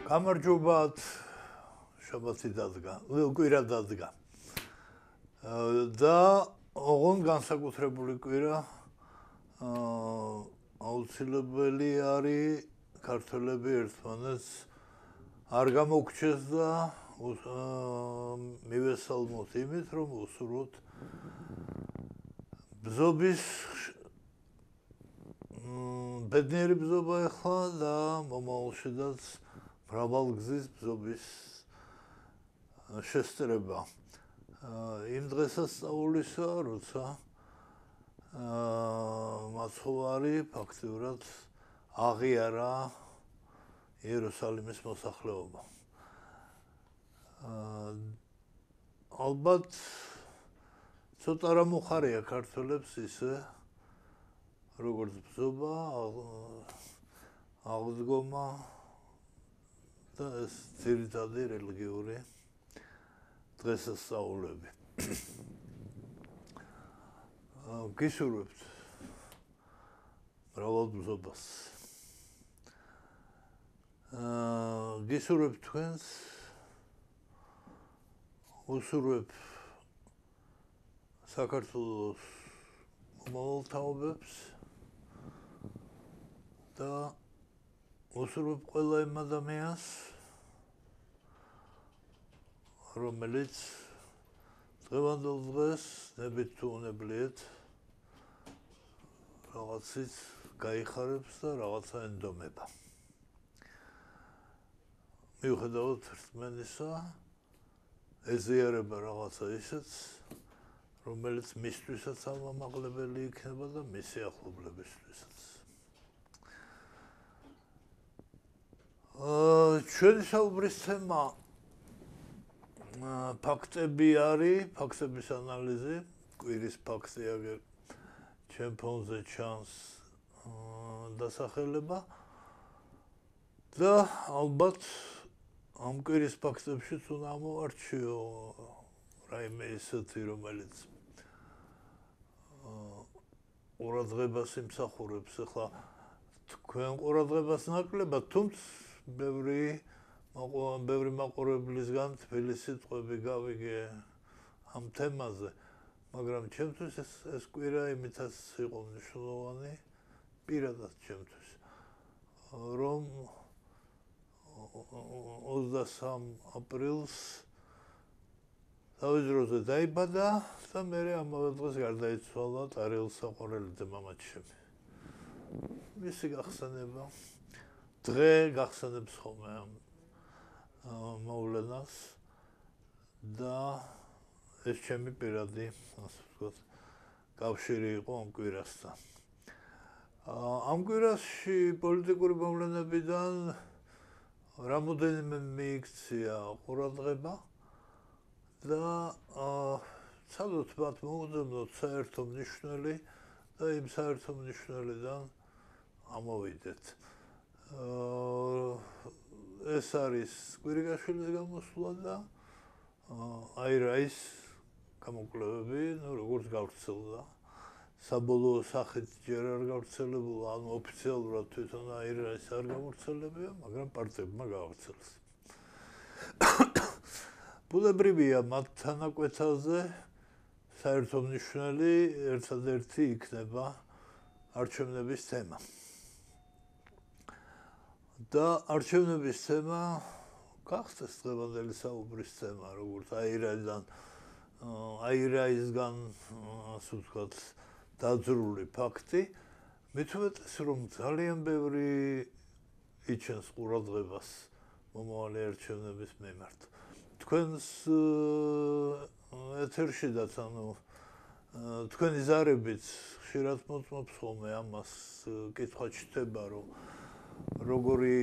გამარჯობათ, შაბათი დადგა, კვირა დადგა. და ოღონდ განსაკუთრებული კვირა აუცილებელი არის ქართველები ერთმანეთს არ გამოგჩეს და მივესალმოთ იმით, რომ უსურვოთ ბზობის ბედნიერი ბზობა ახლა და მომავალშიდაც მრავალგზის ბზობის შესწრება. იმ დღესასწაულისა, როცა მაცხოვარი ფაქტიურად აღიარა იერუსალიმის მოსახლეობა. ალბათ ცოტა რამ უხარია ქართველებს ისე როგორც ბზობა, აღდგომა და ეს ძირითადი რელიგიური დღესასწაულები. გისურვებთ მრავალ ბზობას. გისურვებთ თქვენს, უსურვებ საქართველოს მომავალ თაობებს და უსურვებ ყველა იმ ადამიანს, რომელიც დღევანდელ დღეს ნებით თუ უნებლიეთ რაღაცის გაიხარებს და რაღაცა ენდომება. მიუხედავად რწმენისა, ეზიარება რაღაცა ისიც, რომელიც მისთვისაც ამამაღლებელი იქნება და მისი ახლობლებისთვისაც. ჩვენი საუბრის თემა ფაქტები არის, ფაქტების ანალიზი, კვირის ფაქტი აგერ ჩემ ფონზე ჩანს დასახელება და ალბათ ამ კვირის ფაქტებშიც უნდა ამოვარჩიო რაიმე ისეთი, რომელიც ყურადღებას იმსახურებს. ახლა თქვენ ყურადღებას ნაკლებად, თუმცა ბევრი მაყურებლისგან თბილი სიტყვები გავიგე ამ თემაზე, მაგრამ ჩემთვის ეს კვირა იმითაც იყო მნიშვნელოვანი, პირადად ჩემთვის, რომ 23 აპრილს თავის დროზე დაიბადა და მე ამავე დღეს გარდაიცვალა ტარიელსაყვარელი მამაჩემი. მისი გახსენება დღე გახსენებს ხოლმე ამ მოვლენას და ეს ჩემი პირადი, ასე ვთქვათ, კავშირი იყო ამ კვირასთან. ამ კვირაში პოლიტიკური მოვლენებიდან რამოდენიმე მიიქცია ყურადღება და ცალოთ მათ მოუძებნოთ საერთო მნიშვნელი და იმ საერთო მნიშვნელიდან ამოვიდეთ. ეს არის კვირიკაშვილის გამოსვლა და აირაის გამოკვლევები, როგორც გავრცელდა. საბოლოო სახით ჯერ არ გავრცელებულა, ანუ ოფიციალურად თვითონ აირაის არ გავრცელებია, მაგრამ პარტიებმა გავრცელეს. ბუნებრივია მათ თანაკვეთაზე საერთო მნიშვნელი ერთადერთი იქნება არჩევნების თემა. და არჩევნების თემა გახდეს დღევანდელი საუბრის თემა, როგორც აირაისგან, ასე ვთქვათ, დაძრული ფაქტი, მით უმეტეს, რომ ძალიან ბევრი იჩენს ყურადღებას მომავალი არჩევნების მიმართ. თქვენს ეთერშიდაც, ანუ თქვენი ზარებით ხშირად მოწმობს ხოლმე ამას, კითხვა ჩნდება, რომ როგორი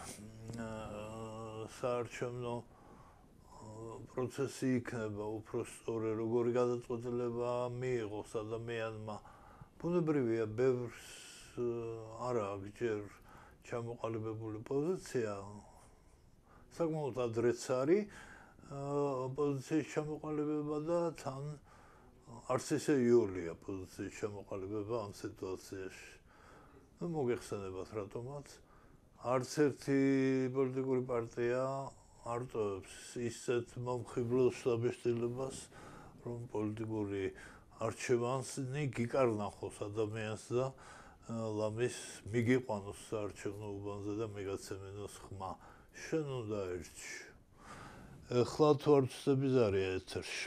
საარჩევნო პროცესი იქნება უფრო სწორი, როგორი გადაწყვეტილება მიიღოს ადამიანმა. ბუნებრივია, ბევრს არ აქვს ჯერ ჩამოყალიბებული პოზიცია, საკმაოდ ადრეც არის პოზიციის ჩამოყალიბება და თან არც ისე იოლია პოზიციის ჩამოყალიბება ამ სიტუაციაში. მოგეხსენებათ რატომაც არც ერთი პოლიტიკური პარტია არ ტოვებს ისეთ მომხიბლულ შთაბეჭდილებას, რომ პოლიტიკური არჩევანი გიკარნახოს ადამიანს და ლამის მიგიყვანოს საარჩევნო უბანზე და მიგაცემენოს ხმა. შენ უნდა ერჩი. ეხლა თუ არ ვწდები ზარია ეთერში.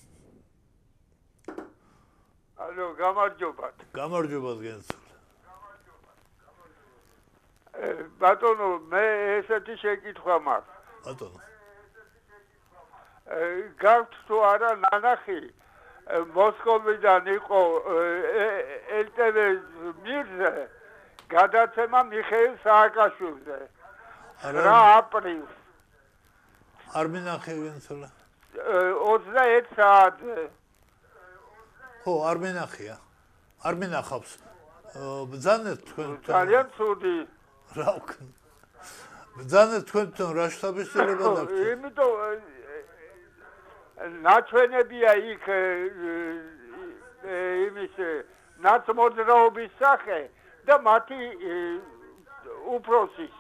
ალო, გამარჯობათ. გამარჯობათ გენცოლ. ბატონო, მე ესეთი შეკითხვა მაქვს. ბატონო. გაქვთ თუ არა ნანახი მოსკოვიდან იყო LTV მირზე გადაცემა მიხეილ სააკაშვილზე 9 აპრილს არ მინახე გენცოლა. 21 საათზე. ხო, არ მინახია. არ მინახავს. ბძანეთ თქვენ. ძალიან ცუდი. რა ვქნა? ბძანეთ თქვენთან რა შთაბეჭდილება დაგვჭირდა? იმიტომ ნაჩვენებია იქ იმის ნაცმოძრაობის სახე და მათი უფროსის.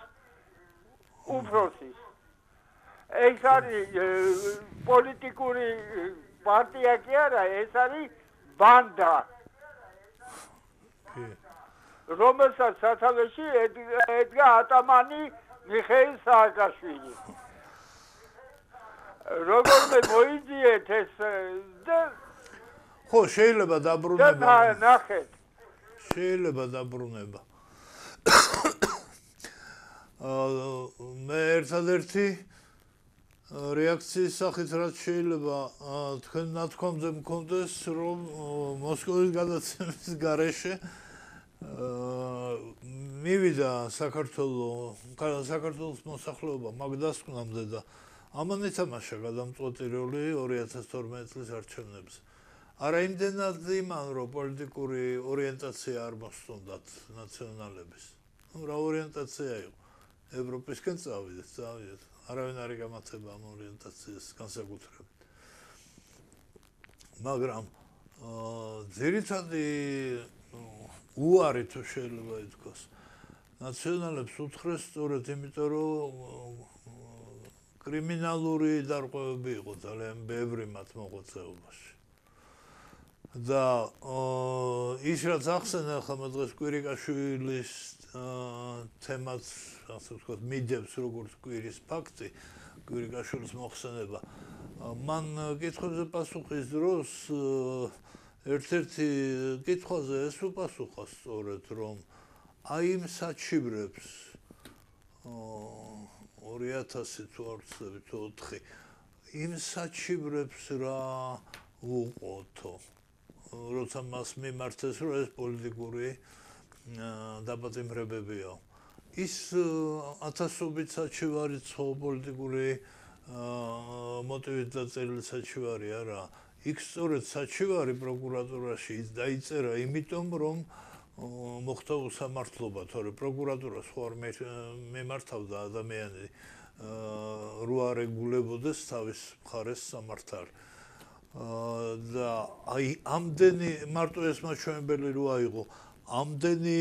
ეს არის პოლიტიკური პარტია კი არა, ეს არის ბანდა. რომელსაც სათავეში ედგა ატამანი მიხეილ სააკაშვილი. როგორმე მოიძიეთ ეს და ხო, შეიძლება დაბრუნება. და ნახეთ. შეიძლება დაბრუნება. მე ერთადერთი რეაქციის სახით რაც შეიძლება თქვენ ნათქვამზე მქონდეს, რომ მოსკოვის გადაცემის გარეშე მივიდა საქართველოს მოსახლეობა მაგდასკვნამდე და ამან ითამაშა გადამწყვეტი როლი 2012 წლის არჩევნებზე. არა იმდენად იმან, რომ პოლიტიკური ორიენტაცია არ მოსწონდათ ნაციონალების. რა ორიენტაცია იყო? ევროპისკენ წავიდეთ. არავინ არ იგამართება ამ ორიენტაციას განსაკუთრებით. მაგრამ ძირითადი უარი თუ შეიძლება ითქვას, ნაციონალებს უთხრეს სწორედ იმიტომ, რომ კრიმინალური დარღვევები იყო ძალიან ბევრი მათ მოღვაწეობაში. და ის რაც ახსენა ხომ დღეს კვირიკაშვილის თემაც, ასე ვთქვათ, მიდევს როგორც კვირის ფაქტი, კვირიკაშვილის მოხსენება. მან კითხვებზე პასუხის დროს ერთ-ერთი კითხვაზე ეს უპასუხა სწორედ, რომ აი იმ საჩივრებს 2000 თუ არ ვცდები თუ 4 იმ საჩივრებს რა უყოთო, როცა მას მიმართეს, რომ ეს პოლიტიკური დაპატიმრებებია. ის ათასობით საჩივარი ცხო პოლიტიკური მოტივით დაწერილი საჩივარი არა. იქ სწორედ საჩივარი პროკურატურაში დაიწერა იმიტომ, რომ მოხდა უსამართლობა, თორე პროკურატურას ხო არ მემართავდა ადამიანი რო არ ეგულებოდეს თავის მხარეს სამართალი. და აი ამდენი მარტო ეს მაჩვენებელი რო აიღო, ამდენი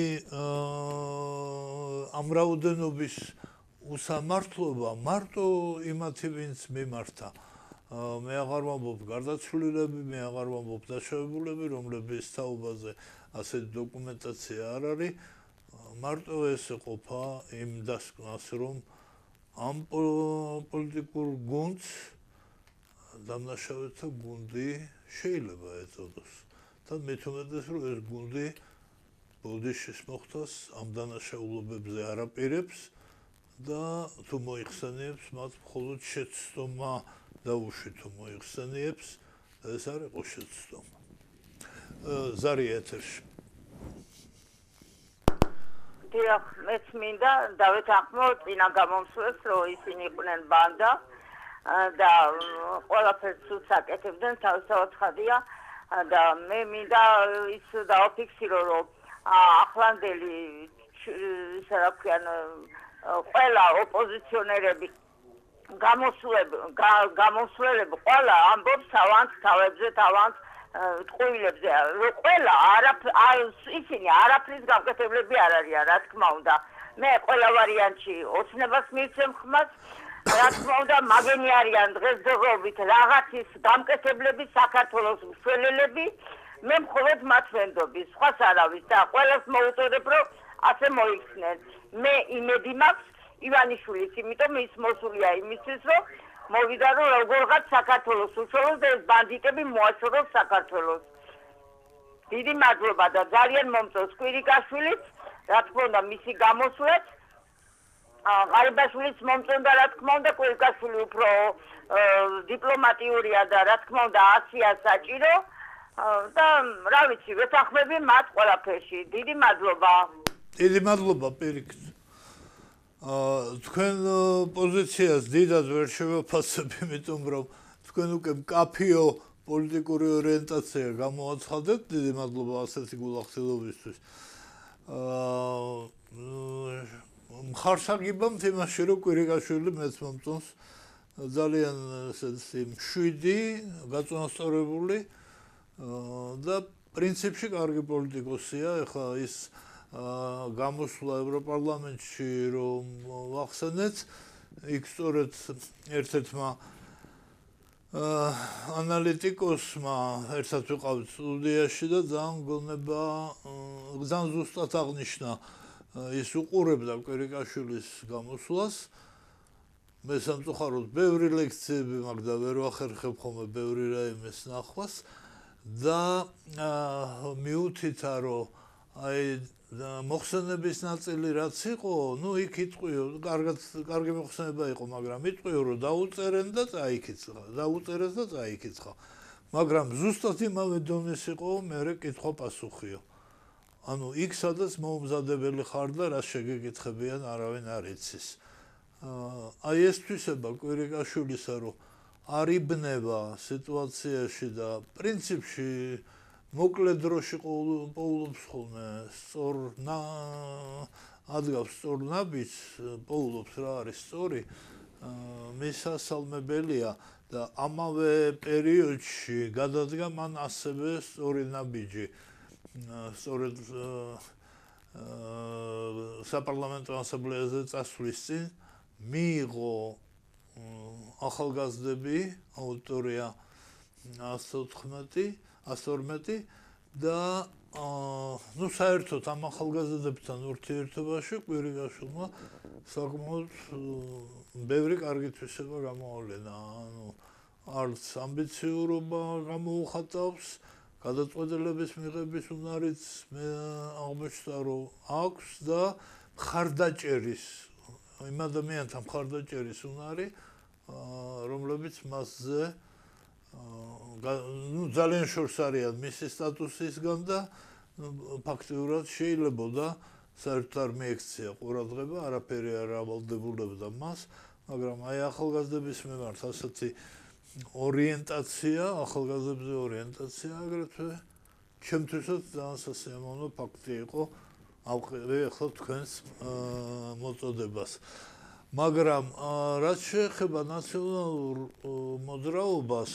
ამ რაოდენობის უსამართლობა მარტო იმათი ვინც მიმართა. მე აღარ ვამბობ გარდაცვლილები, მე აღარ ვამბობ დაშავებულები, რომლების თაობაზე ასეთი დოკუმენტაცია არ არის. მარტო ეს ყოფა იმ დასკვნას, რომ ამ პოლიტიკურ გუნდს დამნაშავეთა გუნდი შეიძლება ეწოდოს. თან მით უმეტეს, რომ ეს გუნდი ბოდიშის მოხდას ამ დანაშაულობებზე არაპირებს და თუ მოიხსენიებს, მათ მხოლოდ შეცდომა დაუშვი თუ მოიხსენიებს, ეს არ იყო შეცდომა. ზარია ეთერში. დიახ, მეც მინდა დავეთანხმო წინა გამომსვლელს, რომ ისინი იყვნენ ბანდა და ყველაფერს სულს აკეთებდნენ, თავისთავად ხადია და მე მინდა ის დავაფიქსირო, რომ ახლანდელი ისე რა ქვიან ყველა ოპოზიციონერები გამოსვლელები ყველა ამბობს თავანთ თავებზე, თავანთ ტყუილებზე, რომ ყველა ისინი არაფრის გამკეთებლები არ არიან, რა თქმა უნდა. მე ყველა ვარიანტში ოცნებას მივცემ ხმას. რა თქმა უნდა, მაგენი არიან დღესდღეობით რაღაცის გამკეთებლების საქართველოს მშველელები. მე მხოლოდ მათ ვენდობი, სხვას არავის და ყველას მოუწოდებ, რომ ასე მოიქცნენ. მე იმედი მაქვს ივანიშვილის, იმიტომ ის მოსულია იმისთვის, რომ მოვიდა რომ როგორღაც საქართველოს უშველოს და ეს ბანდიტები მოაშოროს საქართველოს. დიდი მადლობა და ძალიან მომწონს კვირიკაშვილიც, რა თქმა უნდა მისი გამოსვლაც. ღარიბაშვილიც მომწონდა, რა თქმა უნდა კვირიკაშვილი უფრო დიპლომატიურია და რა თქმა უნდა აცია საჭირო და რა ვიცი, ვეთანხმები მათ ყველაფერში. დიდი მადლობა. დიდი მადლობა პირიქით. თქვენ პოზიციას დიდად ვერ შევაფასებ, იმიტომ რომ თქვენ უკვე მკაფიო პოლიტიკური ორიენტაცია გამოაცხადებთ. დიდი მადლობა ასეთი გულახდილობისთვის. მხარსაგებამ თემაში რომ კვირიკაშვილი მეც მომწონს ძალიან ესეთი მშვიდი, გაწონასწორებული და პრინციპში კარგი პოლიტიკოსია. ეხლა ის გამოსვლა ევროპარლამენტში რომ ვახსენეთ, იქ სწორედ ერთ-ერთმა ანალიტიკოსმა ერთად ვიყავით სტუდიაში და ძალიან გონება ძალიან ზუსტად აღნიშნა ის უყურებდა კვირიკაშვილის გამოსვლას. მე სამწუხაროდ ბევრი ლექციები მაქვს და ვერ ვახერხებ ხოლმე ბევრი რაიმეს ნახვას და მიუთითა რომ აი მოხსენების ნაწილი რაც იყო, ნუ იქ იტყვიო, კარგი მოხსენება იყო, მაგრამ იტყვიო რომ დაუწერენ და წაიკიცხა, დაუწერეს და წაიკიცხა. მაგრამ ზუსტად იმავე დონის იყო მერე კითხვა-პასუხიო. ანუ იქ სადაც მოუმზადებელი ხარ და რას შეგეკითხებიან არავინ არ იცის. აი ეს თვისება კვირიკაშვილისა რომ არ იბნება სიტუაციაში და პრინციპში მოკლე დროში პოულობს ხოლმე სწორ ადგავს სწორ ნაბიჯს, პოულობს რა არის სწორი, მისასალმებელია და ამავე პერიოდში გადადგა მან ასევე სწორი ნაბიჯი. სწორედ საპარლამენტო ასამბლეაზე წასვლის წინ მიიღო ახალგაზრდები აუდიტორია 112 და ნუ საერთოდ ამ ახალგაზრდებთან ურთიერთობაში კვირიკაშვილმა საკმაოდ ბევრი კარგი თვისება გამოავლინა. ანუ არც ამბიციურობა გამოუხატავს, გადაწყვეტილების მიღების უნარიც მე აღმოჩნდა რომ აქვს და მხარდაჭერის იმ ადამიანთა მხარდაჭერის უნარი, რომლებიც მასზე ძალიან შორს არიან მისი სტატუსისგან და ფაქტიურად შეიძლებოდა საერთოდ არ მიექცია ყურადღება, არაფერი არ ავალდებულებდა მას, მაგრამ აი ახალგაზრდების მიმართ ასეთი ორიენტაცია, ახალგაზრდებზე ორიენტაცია აგრეთვე ჩემთვისაც ძალიან სასიამოვნო ფაქტი იყო. ავყევი ახლა თქვენს მოწოდებას. მაგრამ რაც შეეხება ნაციონალურ მოძრაობას,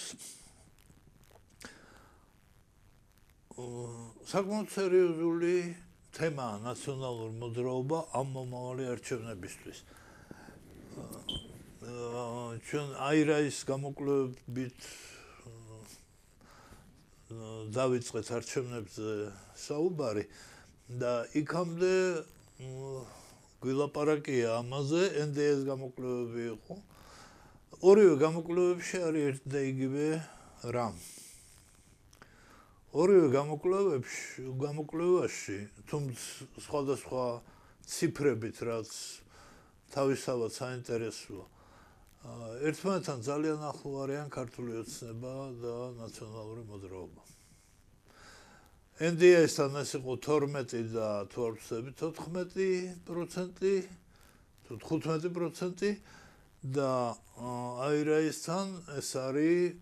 საკმაოდ სერიოზული თემაა ნაციონალური მოძრაობა ამ მომავალი არჩევნებისთვის. ჩვენ აირაის გამოკვლევებით დავიწყეთ არჩევნებზე საუბარი და იქამდე გვილაპარაკია ამაზე, NDS გამოკვლევები იყო. ორივე გამოკვლევებში არის ერთ და იგივე რამ. ორივე გამოკვლევაში, თუმცა სხვადასხვა ციფრებით, რაც თავისთავად საინტერესოა, ერთმანეთთან ძალიან ახლო არიან ქართული ოცნება და ნაციონალური მოძრაობა. NDS-თან ეს იყო 12 და თუ არ ვცდები 14% თუ 15% და აირაისთან ეს არის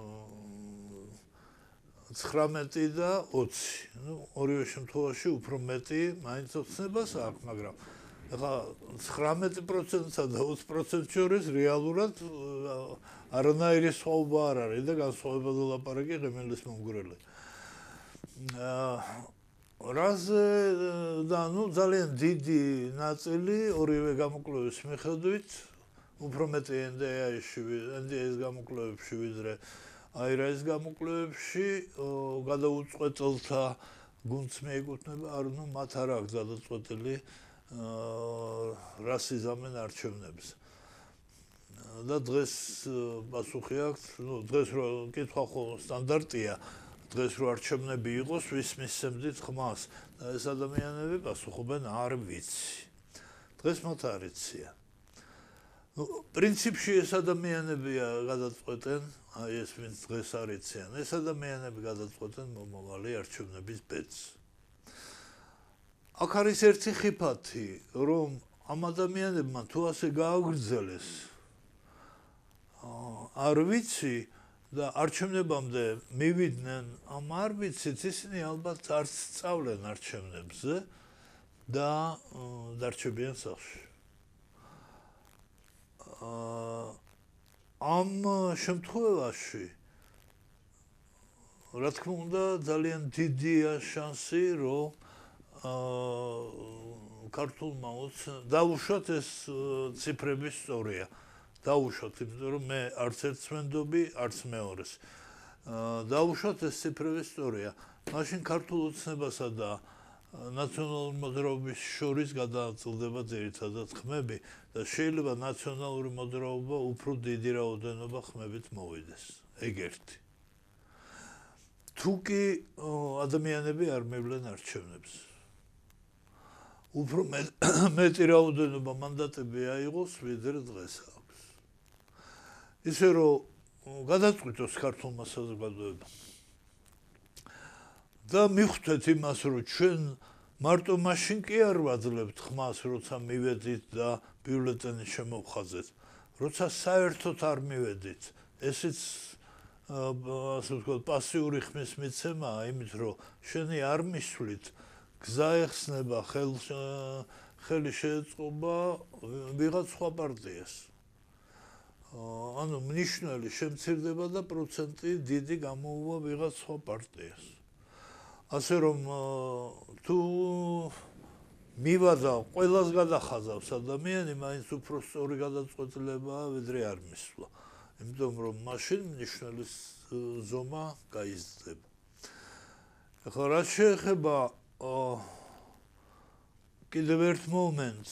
19 და 20. ნუ ორივე შემთხვევაში უფრო მეტი მაინც ოცნებას აქვს, მაგრამ ეხლა 19%-სა და 20% შორის რეალურად არანაირი სხვაობა არ არის და განსხვავებაზე ლაპარაკი ღემელის მომგვრელი. რაზე და ძალიან დიდი ნაწილი ორივე გამოკვლევის მიხედვით უფრო მეტი NDA-ის გამოკვლევებში ვიდრე AIRA-ის გამოკვლევებში გადაუწყვეტელთა გუნდს მიეკუთვნება, მათ არ აქვს გადაწყვეტილი რას იზამენ არჩევნებს. და დღეს პასუხი აქვს, დღეს რო კითხვა ხო სტანდარტია, დღეს რო არჩევნები იყოს, ვის მისცემდით ხმას და ეს ადამიანები პასუხობენ არ ვიცი. დღეს მათ არ იციან. პრინციპში ეს ადამიანებია გადაწყვეტენ, აი ეს ვინც დღეს არ იციან, ეს ადამიანები გადაწყვეტენ მომავალი არჩევნების ბედს. აქ არის ერთი ხიფათი, რომ ამ ადამიანებმა თუ ასე გააგრძელეს, არ ვიცი და არჩევნებამდე მივიდნენ ამ არ ვიცით, ისინი ალბათ არც სწავლენ არჩევნებზე და დარჩებიან სახლში. ამ შემთხვევაში რა თქმა უნდა ძალიან დიდია შანსი, რომ ქართულმა დაუშვათ ეს ციფრები სწორია. დაუშვათ, იმიტომ რომ მე არც ერთს ვენდობი, არც მეორეს. დაუშვათ ეს ციფრები სწორია. მაშინ ქართულ ოცნებასა და ნაციონალური მოძრაობის შორის გადააწილდება ძირითადად ხმები და შეიძლება ნაციონალური მოძრაობა უფრო დიდი რაოდენობა ხმებით მოვიდეს. ეგ ერთი. თუ კი ადამიანები არ მივლენ არჩევნებს. უფრო მეტი რაოდენობა მანდატები აიღოს, ვიდრე დღეს აქვს. ისე რომ გადაწყვიტოს ქართულმა საზოგადოებამ. და მიხვდეთ იმას, რომ ჩვენ მარტო მაშინ კი არ ვაძლევთ ხმას, როცა მივედით და ბიულეტენი შემოვხაზეთ. როცა საერთოდ არ მივედით, ესეც ასე ვთქვათ, პასიური ხმის მიცემაა, იმით რომ შენი არ მისვლით, გზა ეხსნება, ხელი შეეწყობა ვიღაც სხვა პარტიას. ანუ მნიშვნელი შემცირდება და პროცენტი დიდი გამოუვა ვიღაც სხვა პარტიას. ასე რომ თუ მივადა ყველას გადახაზავს ადამიანი, მაინც უფრო სწორი გადაწყვეტილებაა, ვიდრე არ მისვლა. იმიტომ რომ მაშინ მნიშვნელის ზომა გაიზრდება. ახლა რა შეეხება კიდევ ერთ მომენტს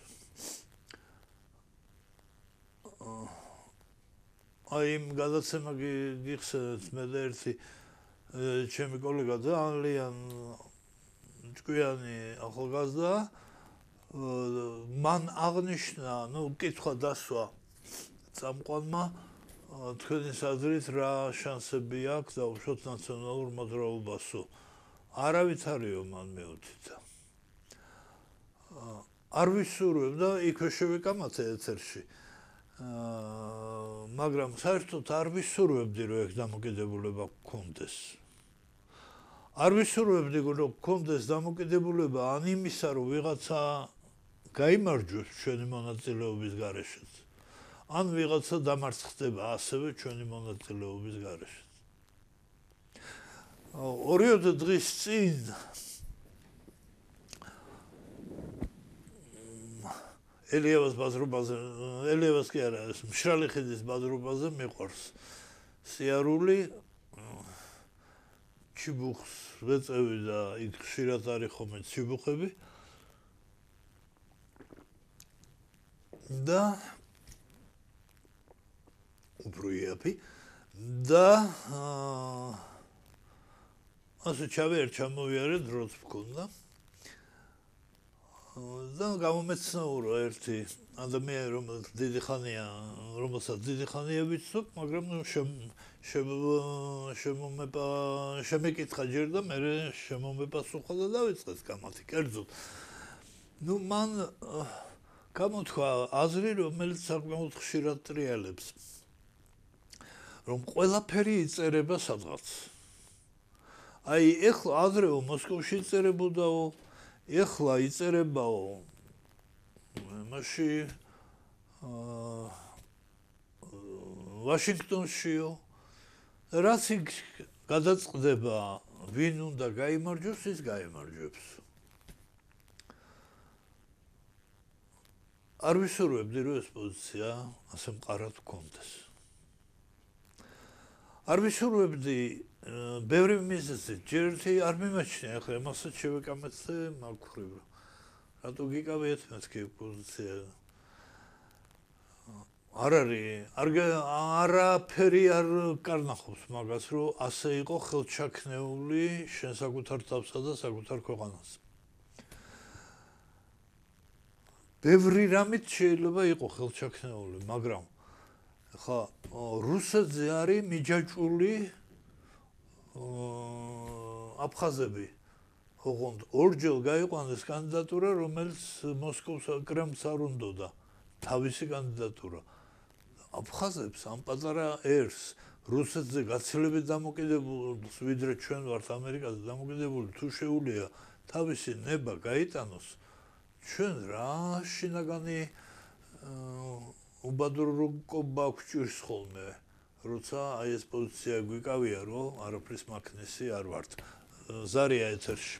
აი იმ გადაცემა გიხსენეთ მე და ერთი ჩემი კოლეგა ძალიან ჭკვიანი ახალგაზრდა მან აღნიშნა, კითხვა დასვა წამყვანმა თქვენი აზრით რა შანსები აქვს დაუშვათ ნაციონალურ მოძრაობასო. არავით არისო მან მეუთითა. არ ვისურვებ და იქვე შევეკამათე ეთერში. მაგრამ საერთოდ არ ვისურვებდი, რომ ეს დამოკიდებულება გქონდეს. არ ვისურვებდი, რომ გქონდეს დამოკიდებულება ან იმისა, რომ ვიღაცა გაიმარჯვებს ჩვენი მონაწილეობის გარეშეც, ან ვიღაცა დამარცხდება ასევე ჩვენი მონაწილეობის გარეშეც. ორიოდე დღის წინ ელიევას ბაზრობაზე, ელიევას კი არა, მშრალი ხიდის ბაზრობაზე მიყვარს სიარული, ჩიბუხს ვეწევი და იქ ხშირად არის ხოლმე ჩიბუხები და უფრო იაფი და ასე ჩავიარ ჩამოვიარე დროც მქონდა და გამომეცნაურა ერთი ადამიანი, რომელსაც დიდი ხანია ვიცნობ, მაგრამ შემეკითხა ჯერ და მე შემომეპასუხა და დავიწყეს კამათი კერძოდ. მან გამოთქვა აზრი, რომელიც საკმაოდ ხშირად ტრიალებს, რომ ყველაფერი იწერება სადღაც. აი, ეხლა ადრეო მოსკოვში იწერებოდაო, ეხლა იწერებაო მაშინ ვაშინგტონშიო, რაც იქ გადაწყდება ვინ უნდა გაიმარჯვოს, ის გაიმარჯვებს. არ ვისურვებდი, რომ ეს პოზიცია ასე მყარად გქონდეს. არ ვისურვებდი ბევრი მიზეზით, ჯერ ერთი არ მიმაჩნია, ახლა მასაც შევეკამეთე მაგხრივ. რატო გიკავიეთ მეც კი პოზიცია? არ არის, არაფერი არ კარნახობს მაგას, რომ ასე იყო ხელჩაქნეული შენ საკუთარ თავსა და საკუთარ ქვეყანაზე. ბევრი რამით შეიძლება იყო ხელჩაქნეული, მაგრამ ხა რუსეთზე არის მიჯაჭვული აფხაზები. ოღონდ ორჯერ გაიყვანეს კანდიდატურა, რომელიც მოსკოვს კრემლს არ უნდოდა თავისი კანდიდატურა. აფხაზებს ამ პატარა ერს რუსეთზე გაცილებით დამოკიდებულს, ვიდრე ჩვენ ვართ ამერიკაზე დამოკიდებული, თუ შეუძლია თავისი ნება გაიტანოს, ჩვენ რა შინაგანი უბადურობა გვჭირს ხოლმე, როცა აი ეს პოზიცია გვიკავია, რომ არაფრის მაქნესი არ ვართ. ზარია ეთერში.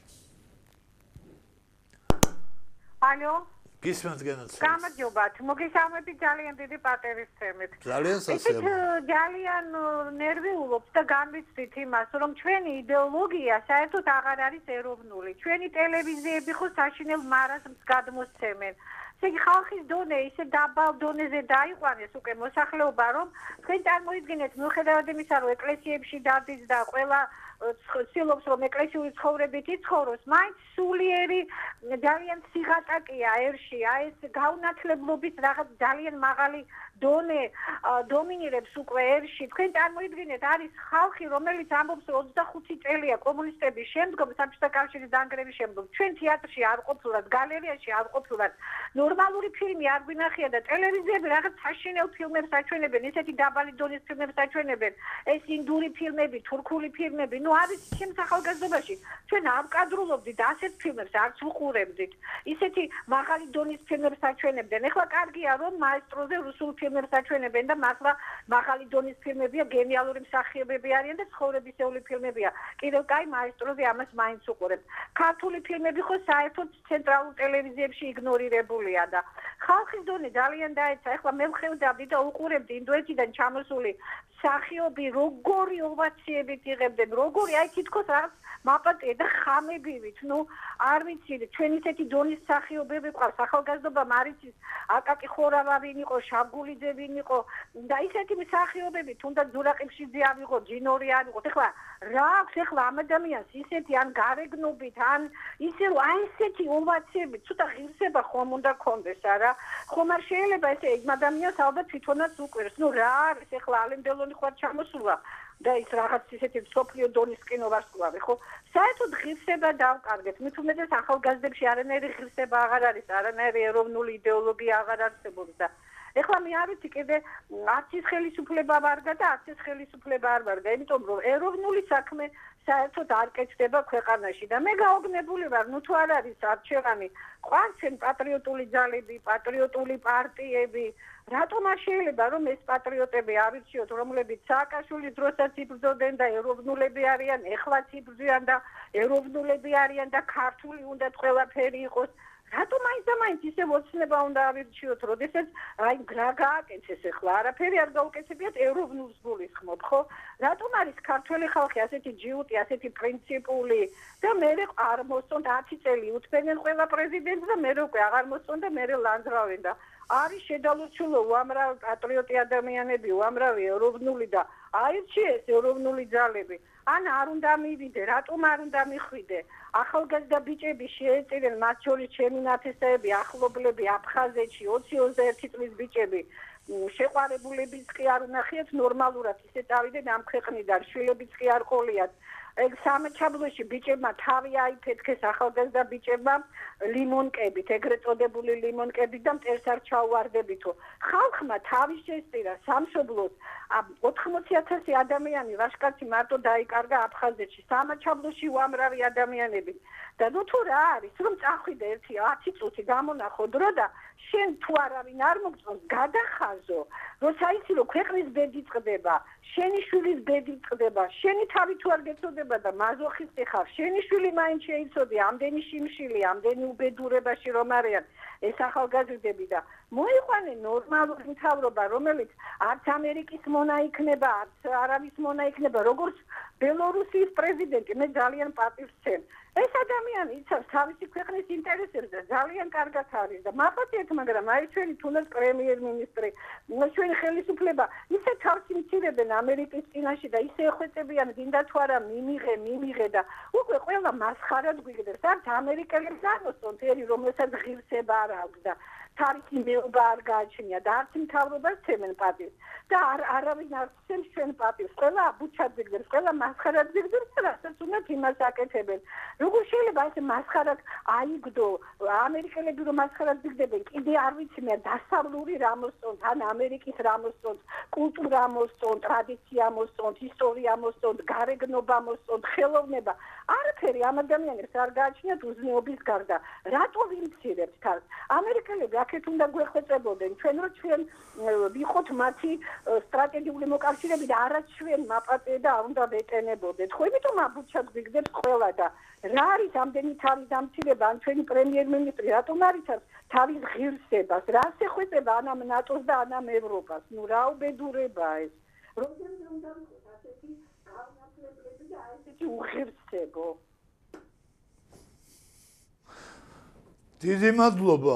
ალო? გისმენთ განაცემას. გამარჯობათ. მოგესალმებით ძალიან დიდი პატერისცემით. ძალიან სასიამოვნო. ძალიან ნერვიულობთ და განვიცდით იმას, რომ ჩვენი იდეოლოგია საერთოდ აღარ არის ეროვნული. ჩვენი ტელევიზიები ხო საშინელ მარაზმს გადმოსცემენ. ესე იგი ხალხის დონე ისე დაბალ დონეზე დაიყვანეს უკვე მოსახლეობა, რომ თქვენ წარმოიდგინეთ, მიუხედავად იმისა, რომ ეკლესიებში დადის და ყველა ცდილობს, რომ ეკლესიური ცხოვრებით იცხოვროს, მაინც სულიერი ძალიან სიღატაკია ერში, აი ეს გაუნათლებლობის რაღაც ძალიან მაღალი დონე დომინირებს უკვე ერში. თქვენ წარმოიდგინეთ, არის ხალხი, რომელიც ამბობს, რომ 25 წელია კომუნისტების შემდგომ, საბჭოთა კავშირის დანგრევის შემდგომ, ჩვენ თეატრში არ ყოფილვართ, გალერეაში არ ყოფილვართ, ნორმალური ფილმი არ გვინახია და ტელევიზიები რაღაც საშინელ ფილმებს აჩვენებენ, ესეთი დაბალი დონის ფილმებს აჩვენებენ, ეს ინდური ფილმები, თურქული ფილმები, ნუ არის ჩემს ახალგაზრდობაში ჩვენ არ ვკადრულობდით ასეთ ფილმებს, არც ვუყურებდით. ისეთი მაღალი დონის ფილმებს აჩვენებდნენ. ეხლა კარგია, რომ მაესტროზე რუსულ ფილმებს აჩვენებენ და მართლა მაღალი დონის ფილმებია, გენიალური მსახიობები არიან და ცხოვრებისეული ფილმებია. კიდევ კაი მაესტროზე ამას მაინც უყურებთ. ქართული ფილმები ხო საერთოდ ცენტრალურ ტელევიზიებში იგნორირებულია და ხალხის დონე ძალიან დაეცა. ეხლა მე ვხედავდი და უყურებდი ინდოეთიდან ჩამოსული მსახიობი როგორი ოვაციებით იღებდნენ, როგორი აი თითქოს რაღაც მაპატე და ხამებივით, ნუ არ ვიცი, ჩვენ ისეთი დონის მსახიობები ყავს, ახალგაზრდობა მარიცის აკაკი ხორავა ვინ იყო, შავგულიძე ვინ იყო და ისეთი მსახიობები, თუნდაც ზურაყიფშიძე ავიღო, ჯინორი ავიღოთ. ეხლა რა აქვს ეხლა ამ ადამიანს ისეთი ან გარეგნობით, ან ისე აი ესეთი ოვაციებით, ცოტა ღირსება ხომ უნდა გქონდეს, არა? ხომ არ შეიძლება ესე იმ ადამიანს ალბათ თვითონაც უყვირს. ნუ რა არის ეხლა ალემდელონი ხوار ჩამოსულა და ის რაღაც ისეთი სოფლიო დონის კინო ვარსკვლავი, ხო? საერთოდ ღირსება დავკარგეთ. მით უმეტეს ახალგაზრდებში არანაირი ღირსება აღარ არის, არანაირი ეროვნული იდეოლოგია აღარ არსებობს და ეხლა მე არ ვიცი კიდე არც ის ხელისუფლება ვარგა და არც ეს ხელისუფლება არ ვარგა, იმიტომ რომ ეროვნული საქმე საერთოდ არ კეთდება ქვეყანაში და მე გაოგნებული ვარ, ნუ თუ არ არის არჩევანი, ყვარს ჩვენ პატრიოტული ძალები, პატრიოტული პარტიები, რატომ არ შეიძლება რომ ეს პატრიოტები ავირჩიოთ, რომლებიც სააკაშვილის დროსაც იბრძოდნენ და ეროვნულები არიან, ეხლაც იბრძვიან და ეროვნულები არიან და ქართული უნდათ ყველაფერი იყოს. რატომ მაინც და მაინც ისე ოცნება უნდა ავირჩიოთ, როდესაც აი გააკეთეს ეხლა არაფერი არ გაუკეთებიათ ეროვნულს გულისხმობ, ხო? რატომ არის ქართველი ხალხი ასეთი ჯიუტი, ასეთი პრინციპული და მე არ მოსწონთ 10 წელი უთმენენ ყველა პრეზიდენტს და მე უკვე აღარ მოსწონ და მე ლანძრავენ და არის შედალუცულო უამრავი პატრიოტი ადამიანები, უამრავი ეროვნული და აირჩიეს ეროვნული ძალები. ან არ უნდა მივიდე, რატომ არ უნდა მიხვიდე? ახალგაზრდა ბიჭები შეეწირენ, მათ შორის ჩემი ნათესაები, ახლობლები აფხაზეთში 20-21 წლის ბიჭები. შეყვარებულებიც კი არ უნახიათ ნორმალურად, ისე წავიდნენ ამ ქვეყნიდან, შვილებიც კი არ ყოლიათ. ეგ სამჩაბლოში ბიჭებმა თავი აიფეთქეს ახალგაზრდა ბიჭებმა ლიმონკებით, ეგრეთ წოდებული ლიმონკებით და მტერს არ ჩაუვარდებითო. ხალხმა თავი შესწირა სამშობლოს 80,000 ადამიანი ვაშკაცი მარტო დაიკარგა აფხაზეთში, სამჩაბლოში უამრავი ადამიანები და ნუ თუ რა არის რომ წახვიდე 10 წუთი გამონახო დრო და შენ თუ არავინ არ მოგწონს გადახაზო როცა იცი რომ ქვეყნის ბედი წყდება შენი შვილის ბედი წყდება შენი თავი თუ არ გეწოდება და მაზოხისტი ხარ შენი შვილი მაინც შეიცოდი ამდენი შიმშილი ამდენი უბედურებაში რომ არიან ეს ახალგაზრდები და მოიყვანე ნორმალური მთავრობა რომელიც არც ამერიკის მონა იქნება არც არავის მონა იქნება როგორც ბელორუსიის პრეზიდენტი მე ძალიან პატივს ვცემ ეს ადამიანი იცავს თავისი ქვეყნის ინტერესებს და ძალიან კარგად არის და მახასიათებთ მაგრამ აი ჩვენი თუნდაც პრემიერ-მინისტრი ჩვენი ხელისუფლება ისე თავს იმცირებენ ამერიკის წინაშე და ისე ეხვეწებიან გინდა თუ არა მიმიღე და უკვე ყველა მასხარად გვიგდებს არც ამერიკელებს აღმოსწონთ ერი რომელსაც ღირსება არ აქვს და თარიღი მეუბა არ გააჩნია და არც მთავრობას ცემენ პატივს და არავინ არ ცემს ჩვენ პატივს ყველა აბუჩად ზიგდებს ყველა მასხარად ზიგდებს რასაც უნდათ იმას აკეთებენ როგორ შეიძლება ესე მასხარად აიგდო ამერიკელები რომ მასხარად ზიგდებენ კიდე არ ვიცი მე დასავლური რა მოსწონთ ან ამერიკის რა მოსწონთ კულტურა მოსწონთ ტრადიცია მოსწონთ ისტორია მოსწონთ გარეგნობა მოსწონთ ხელოვნება არაფერი ამ ადამიანებს არ გააჩნიათ უზნეობის გარდა რატო ვიმცირებთ თავს ამერიკელები აქეთ უნდა გვეხვეწებოდნენ ჩვენ რომ ჩვენ ვიყოთ მათი სტრატეგიული მოკავშირეები და არა ჩვენ მაპატე და არ უნდა ვეტენებოდეთ ხო იმიტომ აბუჩად გვიგდებს ყველა და რა არის ამდენი თავის დამცირება ან ჩვენი პრემიერ-მინისტრი რატომ არიცავს თავის ღირსებას რას ეხვეწება ანამ ნატოს და ანამ ევროპას ნუ რა უბედურებაა ეს რამდენიმე უნდა ვიყოთ ასეთი გავნაცვლებელი და ასეთი უღირსებო დიდი მადლობა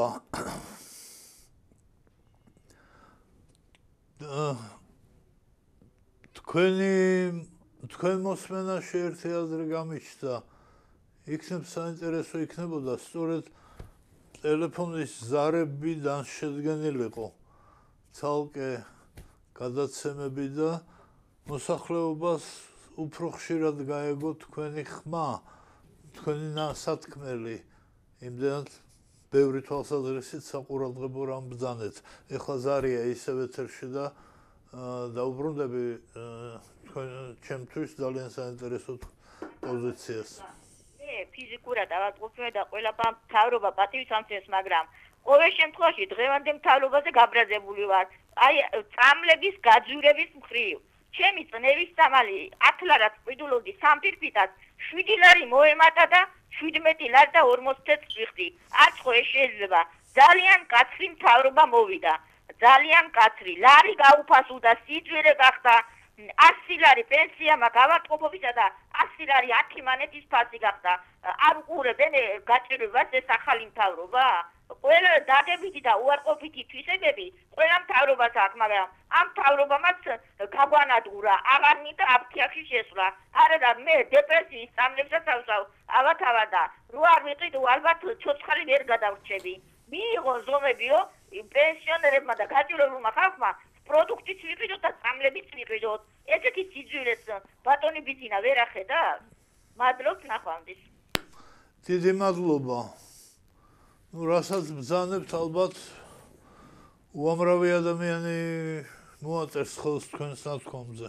თქვენ მოსმენაში ერთი აზრი გამიჩნდა იქნებ საინტერესო იქნებოდა სწორედ ტელეფონის ზარებიდან შედგენილიყო ცალკე გადაცემები და მოსახლეობას უფრო ხშირად გაეგო თქვენი ხმა თქვენი ნასათქმელი იმდენად ბევრი თვალსაზრისით საყურადღებო რამ ბრძანეთ ეხლა ზარია ისევ ეთერში და დაუბრუნდები ჩემთვის ძალიან საინტერესო პოზიციას ფიზიკურად ავადმყოფია და ყველა მთავრობა პატივის ამცემს მაგრამ ყოველ შემთხვევაში დღევანდელ მთავრობაზე გაბრაზებული ვარ აი წამლების გაძვირების მხრივ ჩემი წნევის წამალი 10 ლარად ყიდულობდი სამფირფიტად 7 ლარი მოემატა და 17 ლარი და 40 წვიხდი არც ხო ეს შეიძლება ძალიან კაცრი მთავრობა მოვიდა ძალიან კაცრი ლარი გაუფასუდა სიძვირე გახდა 100 ლარი პენსია მაქვს ავადმყოფობისა და 100 ლარი 10 მანეთის ფასი გახდა არ უყურებენ გაჭირვებას ეს ახალი მთავრობა ყველა დადებითი და უარყოფითი თვისებები ყველა მთავრობას აქვს მაგრამ ამ მთავრობამაც გაგვანადგურა აღარ მინდა აფთიაქში შესვლა არა და მე დეპრესიის წამლებსაც ავსავ ავათავა და რო არ ვიყიდო ალბათ ცოცხალი ვერ გადავრჩები მიიღო ზომებიო პენსიონერებმა და გაჭირვებულმა ხალხმა პროდუქტიც ვიყიდოთ და წამლებიც ვიყიდოთ ესეთი სიძვირეს ბატონი ბიძინა ვერ ახედა მადლობთ ნახვამდის დიდი მადლობა ну რასაც ბრძანებთ ალბათ უამრავი ადამიანი მოაწერს ხელს თქვენს ნათქვამზე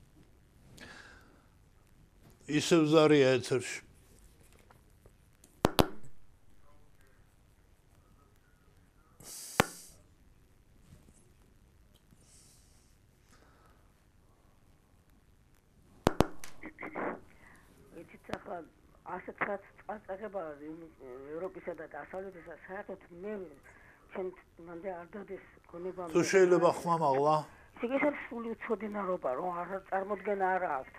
ისევ ზარია ეთერში ასეთ წაწაღება ევროპისა და დასავლეთისა საერთოდ მე ჩემ მანდე არ დადეს გონება თუ შეიძლება ხმამაღლა ეს არის სული უცოდინარობა რომ არ წარმოდგენა არ აქვს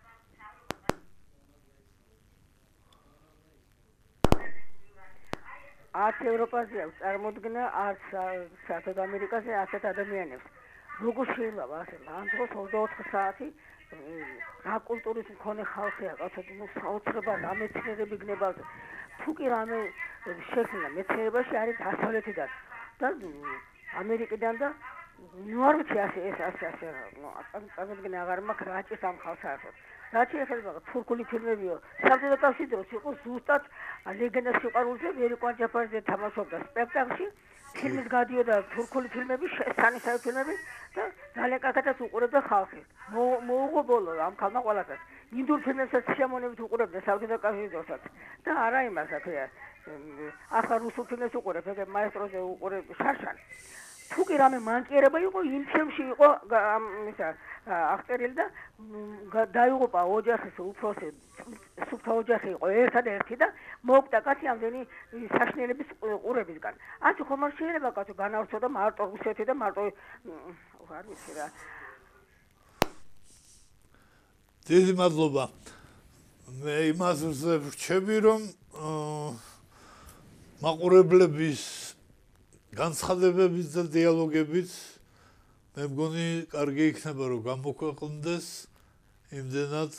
არც ევროპაზე აქვს წარმოდგენა არც საერთოდ ამერიკაზე ასეთ ადამიანებს როგორ შეიძლება ასე ამ დროს 24 საათი რა კულტურის მქონე ხალხია კაცო საოცრებად ამეცნიერები გნებავდნენ თუ კი რამე შექმნა მეცნიერებაში არის დასავლეთიდან და ამერიკიდან და ნუ არ ვიცი ეს წარმოდგენა აღარ მაქვს რაჭის ამ ხალხს საერთოდ რაჭი ეხება თურქული ფილმებიო საბჭოთა კავშირის დროს იყო ზუსტად ლეგენდას სიყვარულზე ვერიკო ჯაფარიძე თამაშობდა სპექტაკლში ფილმის გადიოდა თურქული ფილმები სანისავი ფილმები და ძალიან კარგადაც უყურებდა ხალხი მოუღო ბოლო ამ ქალმა ყველასაც ინდურ ფინანსებს შემონებით უყურებდა საბჭოთა კავშირის დროსაც და არა იმასაც ახლა რუსულ ფინანსს უყურებ, ეგ მაესტროზე უყურებ შარშან. თუ კი რამე მანკიერება იყო, იმ ფილმში იყო ისა აქტორი და დაიღუპა ოჯახის უფროსი, სუფთა ოჯახი იყო ერთადერთი და მოკვდა კაცი ამდენი საშინელების ყურებისგან. ასე ხომ არ შეიძლება კაცო განავრცო და მარტო რუსეთი და მარტო არ ვიცი რა. დიდი მადლობა. მე იმაზე ვრჩები, რომ მაყურებლების განცხადებებით და დიალოგებით მე მგონი კარგი იქნება რომ გამოქვეყნდეს იმდენად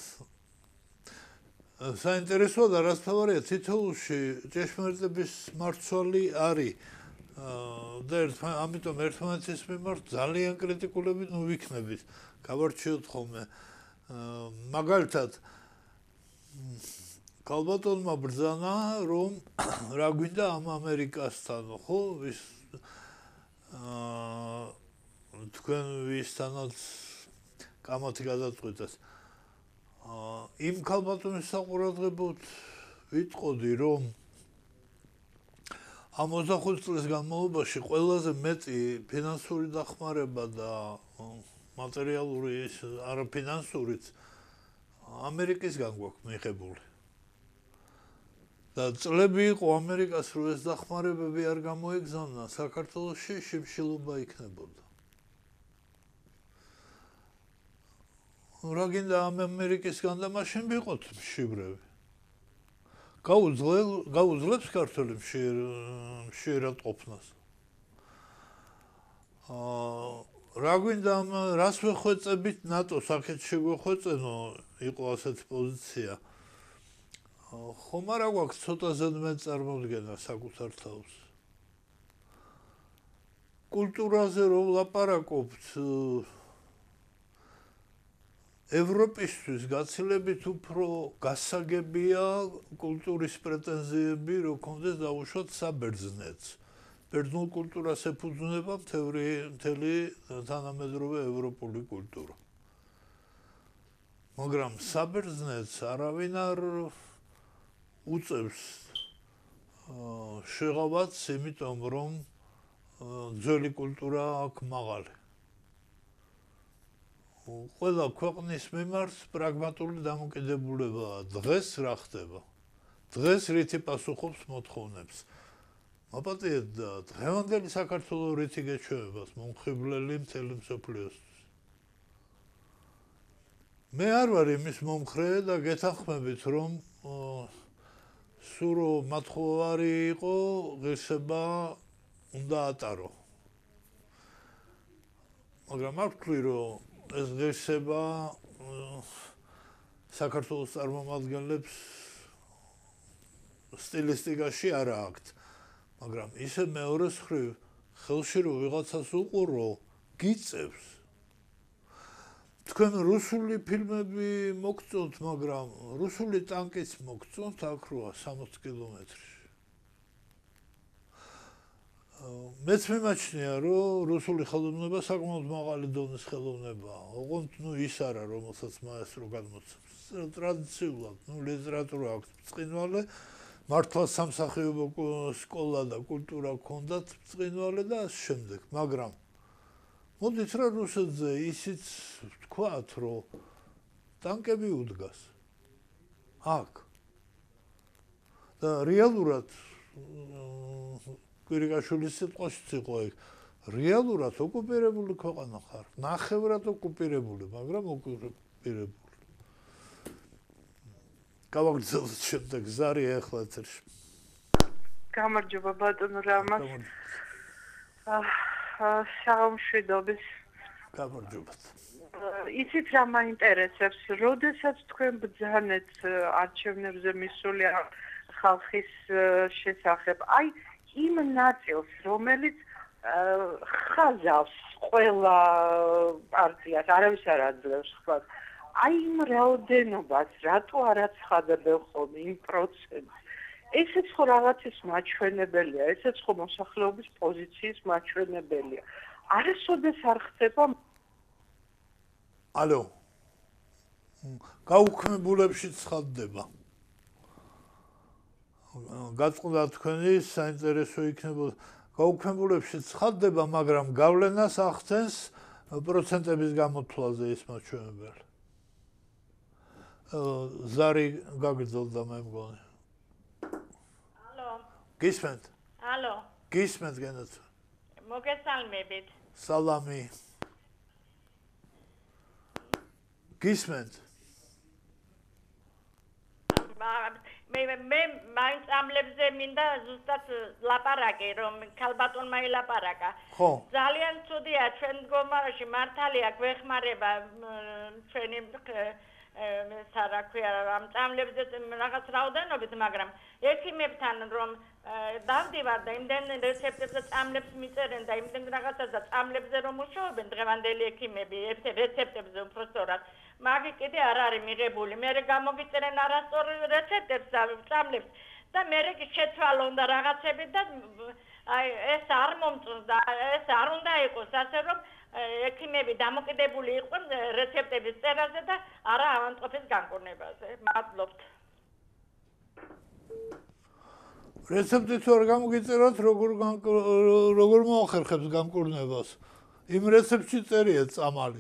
საინტერესოა და რასთავარია თითოეულში ჭეშმარიტების მარცვალი არის და ამიტომ ერთმანეთის მიმართ ძალიან კრიტიკულები ვიქნებით გავარჩიოთ ხოლმე მაგალითად კალბატონმა ბრძანა რომ რა გვინდა ამ ამერიკასთან ხო ვის თქვენ ვისთანაც კამათი გადაწყვეტეს იმ კალბატონის საყურადღებოდ ვიტყოდი რომ ამ 25 წლის განმავლობაში ყველაზე მეტი ფინანსური დახმარება და მატერიალური არაფინანსურიც ამერიკისგან გვაქვს მიღებული და წლები იყო ამერიკას რო ეს დახმარებები არ გამოეგზავნა საქართველოში შიმშილობა იქნებოდა. რა გინდა ამ ამერიკისგან და მაშინ ვიყოთ მშივრები. გაუძლებს ქართველი მშიერად ყოფნას. რა გვინდა რას ვეხვეწებით ნატო საკეთში გვეხვეწენო იყო ასეთი პოზიცია. ხომ არა გვაქვს ცოტა ზედმე წარმოდგენა საკუთარ თავს. კულტურაზე რომ ვლაპარაკობთ ევროპისთვის გაცილებით უფრო გასაგებია კულტურის პრეტენზიები რომ კონდეს დაუშვათ საბერძნეთს. ბერძნულ კულტურას ეფუძნება მთელი თანამედროვე ევროპული კულტურა. მაგრამ საბერძნეთს არავინ არ უწევს შეღავაც იმიტომ რომ ძველი კულტურა აქ მაღალი. ყველა ქვეყნის მიმართ პრაგმატული დამოკიდებულებაა. დღეს რა ხდება? დღეს რითი პასუხობს მოთხოვნებს? მაპატიეთ და დღევანდელი საქართველოს რითი გეჩვევებას მომხიბვლელი მთელი მსოფლიოსთვის. მე არ ვარ იმის მომხრე და გეთანხმებით რომ სურო მათხოვარი იყო ღირსება უნდა ატარო. მაგრამ არ ვთვლი რომ ეს ღირსება საქართველოს წარმომადგენლებს სტილისტიკაში არ აქვთ. მაგრამ ისე მეორეს მხრივ ხელში რომ ვიღაცას უყურო გიწევს. თქვენ რუსული ფილმები მოგწონთ, მაგრამ რუსული ტანკიც მოგწონთ აქ როა 60 კილომეტრში. მეც მიმაჩნია რომ რუსული ხელოვნება საკმაოდ მაღალი დონის ხელოვნებაა. ოღონდ ის არა რომელსაც მაესტრო გადმოცემს. ტრადიციულად ლიტერატურა აქვს ბრწყინვალე მართლა სამსახიობო სკოლა და კულტურა ჰქონდათ ბრწყინვალე და ამ შემდეგ. მაგრამ მოდით რა რუსეთზე ისიც ვთქვათ რომ ტანკები უდგას. აქ და რეალურად კვირიკაშვილის სიტყვაშიც იყო ეგ. რეალურად ოკუპირებული ქვეყანა ხარ. ნახევრად ოკუპირებული, მაგრამ ოკუპირებული. გავაგრძელოთ შემდეგ ზარი ახლა ეთერში. გამარჯობა ბატონო რამას. შაუმშვიდობის. გამარჯობათ. იცით რა მაინტერესებს, როდესაც თქვენ ბრძანეთ არჩევნებზე მისული ხალხის შესახებ, აი იმ ნაწილს, რომელიც ხაზავს ყველა პარტიას, არავის არ აძლევს ხვალ. აი იმ რაოდენობას, რატო არ აცხადებენ ხოლმე იმ პროცენტს? ესეც ხო რაღაცის მაჩვენებელია, ესეც ხო მოსახლეობის პოზიციის მაჩვენებელია. არასოდეს არ ხდება. ალო. გაუქმებულებში ცხადდება. გაწყდა თქვენი საინტერესო იქნებოდა. გაუქმებულებში ცხადდება, მაგრამ გავლენას ახდენს პროცენტების გამოთვლაზე ის მაჩვენებელი. ზარი გაგრძელდა მე მგონი. ალო. გისმენთ? ალო. გისმენთ გენათ. მოგესალმებით. სალამი. გისმენთ? მე მაინც ამლებზე მინდა ზუსტად ლაპარაკი, რომ ქალბატონმა ილაპარაკა. ხო. ძალიან ცუდია ჩვენ მდგომარეში მართალია გვეხმარება ჩვენი რა ქვია ამ წამლებზე რაღაც რაოდენობით, მაგრამ ექიმებთან რომ დავდივარ და იმდენ რეცეპტებზე წამლებს მიწერენ და იმდენ რაღაცას და წამლებზე რომ მუშაობენ დღევანდელი ექიმები რეცეპტებზე უпростоრად მაგი კიდე არ არის მიღებული. მე გამოგიწერენ არასწორ რეცეპტებს და წამლებს და მე შეცვალო უნდა რაღაცები და აი ეს არ მომწონს და ეს არ უნდა იყოს ასე რომ ექიმები დამოკიდებული იყვნენ რეცეპტების წერაზე და არა ავანტყოფის განკურნებაზე. მადლობთ. რეცეპტი თუ არ გამოგიწეროთ, როგორ მოახერხებს განკურნებას? იმ რეცეპტში წერია წამალი.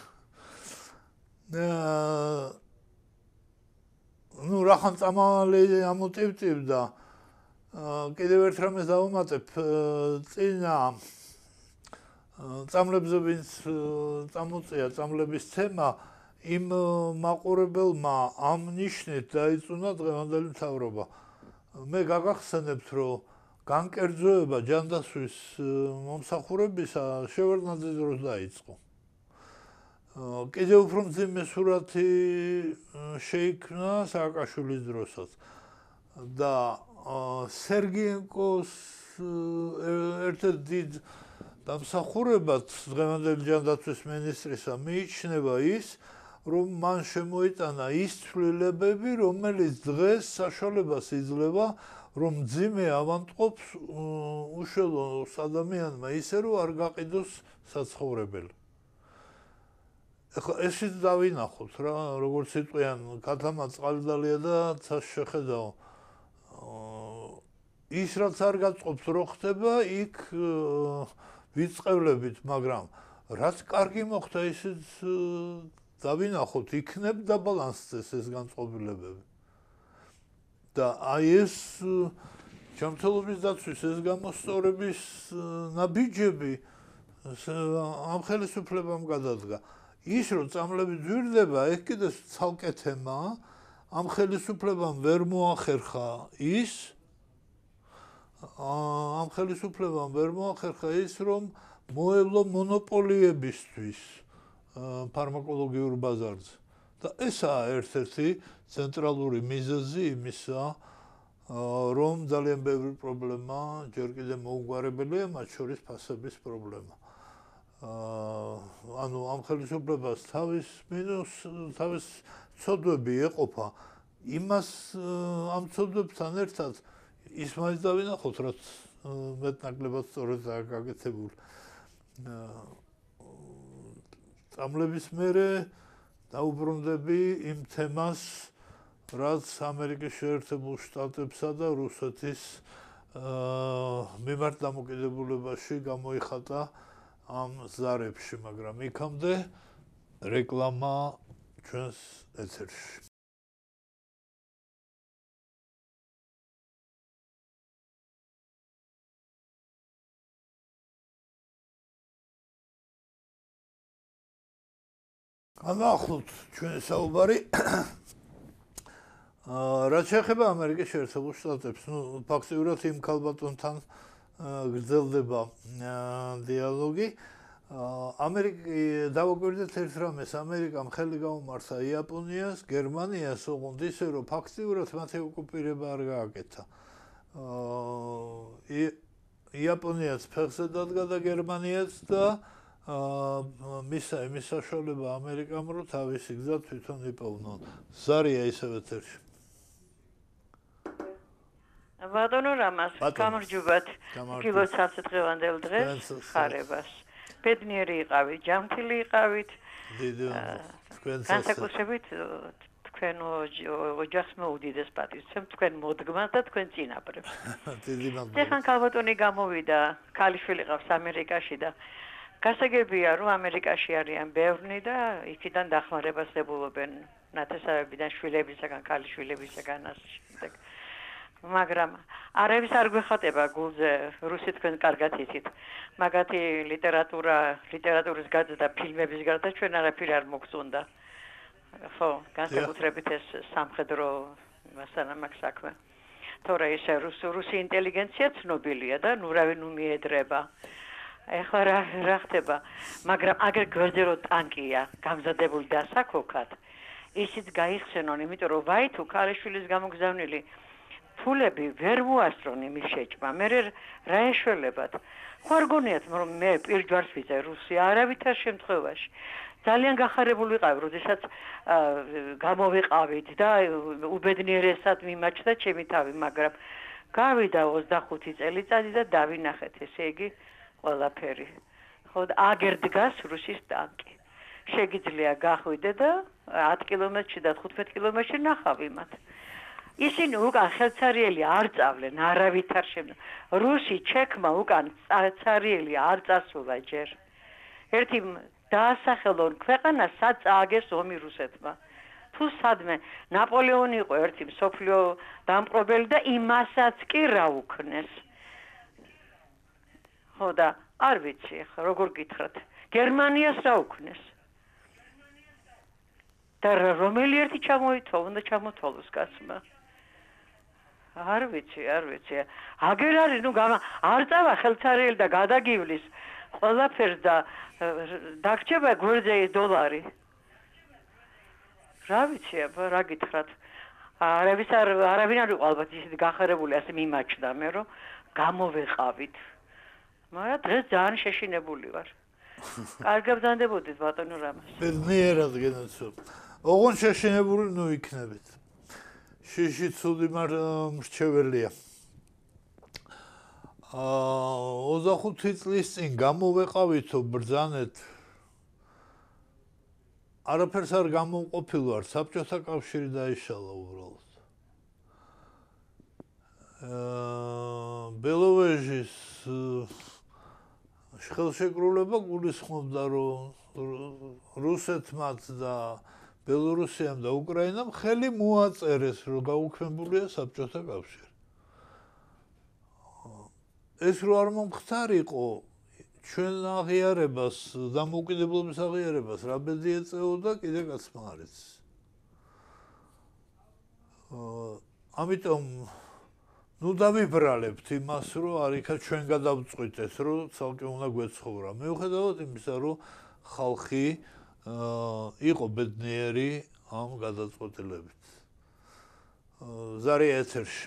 ну რახან წამალი ამოტივტივდა. კიდევ ერთ რამეს დავუმატებ წინა წამლებზე ვინც წამოწია წამლების თემა იმ მაყურებელმა ამ ნიშნით დაიწუნა დღევანდელი მთავრობა. მე გაგახსენებთ, რომ განკერძოება ჯანდაცვის მომსახურებისა შევარდნაძის დროს დაიწყო. კიდევ უფრო მძიმე სურათი შეიქმნა სააკაშვილის დროსაც და სერგიენკოს ერთ-ერთ დიდ დამსახურებად დღევანდელი ჯანდაცვის მინისტრისა მიიჩნევა ის, რომ მან შემოიტანა ის ცვლილებები, რომელიც დღეს საშუალებას იძლევა, რომ მძიმე ავანტყოფს უშუალო ადამიანმა ისე, რომ არ გაყიდოს საცხოვრებელი. ეხლა ესეც დავინახოთ რა, როგორც იტყვიან, ქათამა წყალდალია და ცას შეხედაო. ის რაც არ გაწყობს რო ხდება, იქ ვიწყევლებით, მაგრამ რაც კარგი მოხდა, ისიც დავინახოთ, იქნებ დაბალანსდეს ეს განწყობილებები. და აი ეს ჯანმრთელობის დაცვის ეს გამოსწორების ნაბიჯები ამ ხელისუფლებამ გადადგა. ის რომ წამლები ძვირდება, ეს კიდე ცალკე თემაა. ამ ხელისუფლებამ ვერ მოახერხა ის რომ მოევლო მონოპოლიებისთვის ფარმაკოლოგიურ ბაზარზე. და ესაა ერთ-ერთი ცენტრალური მიზეზი იმისა, რომ ძალიან ბევრი პრობლემა ჯერ კიდევ მოუგვარებელია, მათ შორის ფასების პრობლემა. ანუ ამ ხელისუფლებას თავის ცოდვები ეყოფა. იმას ამ ცოდვებთან ერთად ის მაინც დავინახოთ, რაც მეტნაკლებად სწორედაა გაკეთებული. წამლების მერე დაუბრუნდები იმ თემას, რაც ამერიკის შეერთებულ შტატებსა და რუსეთის მიმართ დამოკიდებულებაში გამოიხატა ამ ზარებში, მაგრამ იქამდე რეკლამა ჩვენს ეთერში. განვახილოთ ჩვენი საუბარი. რაც შეეხება ამერიკის შეერთებულ შტატებს, ფაქტიურად იმ ქალბატონთან გრძელდება დიალოგი. დავაკვირდეთ ერთ რამეს, ამერიკამ ხელი გაუმართა იაპონიას, გერმანიას, ოღონდ ისე, რომ ფაქტიურად მათი ოკუპირება არ გააკეთა. იაპონიაც ფეხზე დადგა და გერმანიაც და მისცა იმის საშუალება ამერიკამ, რომ თავისი გზა თვითონ იპოვნონ. ზარია ისევ ეთერში. ბატონო რამას, გამარჯობათ. გილოცავთ დღევანდელ დღეს ხარებას. ბედნიერი იყავით, ჯანმრთელი იყავით. განსაკუთრებით თქვენ ოჯახს მოუდიდეს პატივცემ თქვენ მოდგმას და თქვენ წინაპრებს. დიდი მადლობა. ეხან ქალბატონი გამოვიდა, ქალიშვილი ყავს ამერიკაში და გასაგებია რომ ამერიკაში არიან ბევრნი და იქიდან დახმარებას ებულობენ ნათესავებიდან შვილებისაგან, ქალიშვილებისაგან ასე შემდეგ. მაგრამ არაფერს არ გვეხატება გულზე, რუსი თქვენ კარგად იცით. მაგათი ლიტერატურის გაძდა, ფილმების გარდა ჩვენ არაფერი არ მოგწონდა. ხო, განსაკუთრებით ეს სამხედრო მასალა მაგ საქმე. თორე ეს რუსი ინტელიგენცია ცნობილია და ნურავინ მიედრება. ეხლა რა ხდება? მაგრამ აგერ გვერდზე რო ტანკია, გამზადებული დასაქოქად, ისიც გაიხსენონ, იმიტომ რომ ვაი თუ ქალიშვილის გამოგზავნილი ფულები ვერ მოასწრონ იმის შეჭმა. მე რა ეშველებათ? ხო არ გონიათ რომ მე პირჯვარს ვიწე რუსია არავითარ შემთხვევაში. ძალიან გახარებული ვიყავი, როდესაც გამოვიყავით და უბედნიერესად მიმაჩნდა ჩემი თავი, მაგრამ გავიდა 25 წელიწადი და დავინახეთ, ესე იგი ყველაფერი. ხო, აგერ დგას რუსის ტანკი. შეგიძლია გახვიდე და 10 კილომეტრში და 15 კილომეტრში ნახავი მათ. ისინი უკან ხელცარიელი არ წავლენ, არავითარ რუსი ჩექმა უკან ცარიელი არ წასულა ჯერ. ერთი დაასახელონ ქვეყანა სად წააგეს ომი რუსეთმა. თუ სადმე ნაპოლეონი იყო ერთი მსოფლიო დამპყრობელი და იმასაც კი რა უქნეს. ხო და არ ვიცი ხა როგორ გითხრათ. გერმანიას რა უქნეს? და რომელი ერთი ჩამოითო, უნდა ჩამოთვალოს კაცმა. არ ვიცი. აგერ არის, არ წავა ხელცარიელი და გადაგივლის ყველაფერს და დაგჭება გვერდზე დოლარი. რა ვიცი, რა გითხრათ. არავინ არ იყო ალბათ ისეთი გახარებული, ასე მიმაჩნდა მე, რომ გამოვეყავით. მაგრამ დღეს ძალიან შეშინებული ვარ. კარგად ბრძანდებოდით ბატონო რამას. ბედნიერად გენაცო. ოღონ შეშინებული ნუ იქნებით. შიში ცუდი მრჩეველია. 25 წლის წინ გამოვეყავითო ბრძანეთ. არაფერს არ გამოვყოფილ ვარ, საბჭოთა კავშირი დაიშალა უბრალოდ. ბელოვეჟის ხელშეკრულება გულისხმობდა, რომ რუსეთმაც და ბელორუსიამ და უკრაინამ ხელი მოაწერეს, რომ გაუქმებულია საბჭოთა კავშირი. ეს რო არ მომხდარიყო, ჩვენ აღიარებას, დამოუკიდებლობის აღიარებას რა ბედი ეწეოდა, კიდე კაცმა არ იცის. ამიტომ ნუ დავიბრალებთ იმას, რომ არიქა ჩვენ გადავწყვიტეთ, რომ ცალკე უნდა გვეცხოვრა. მიუხედავად იმისა, რომ ხალხი იყო ბედნიერი ამ გადაწყვეტილებით. ზარია ეთერში.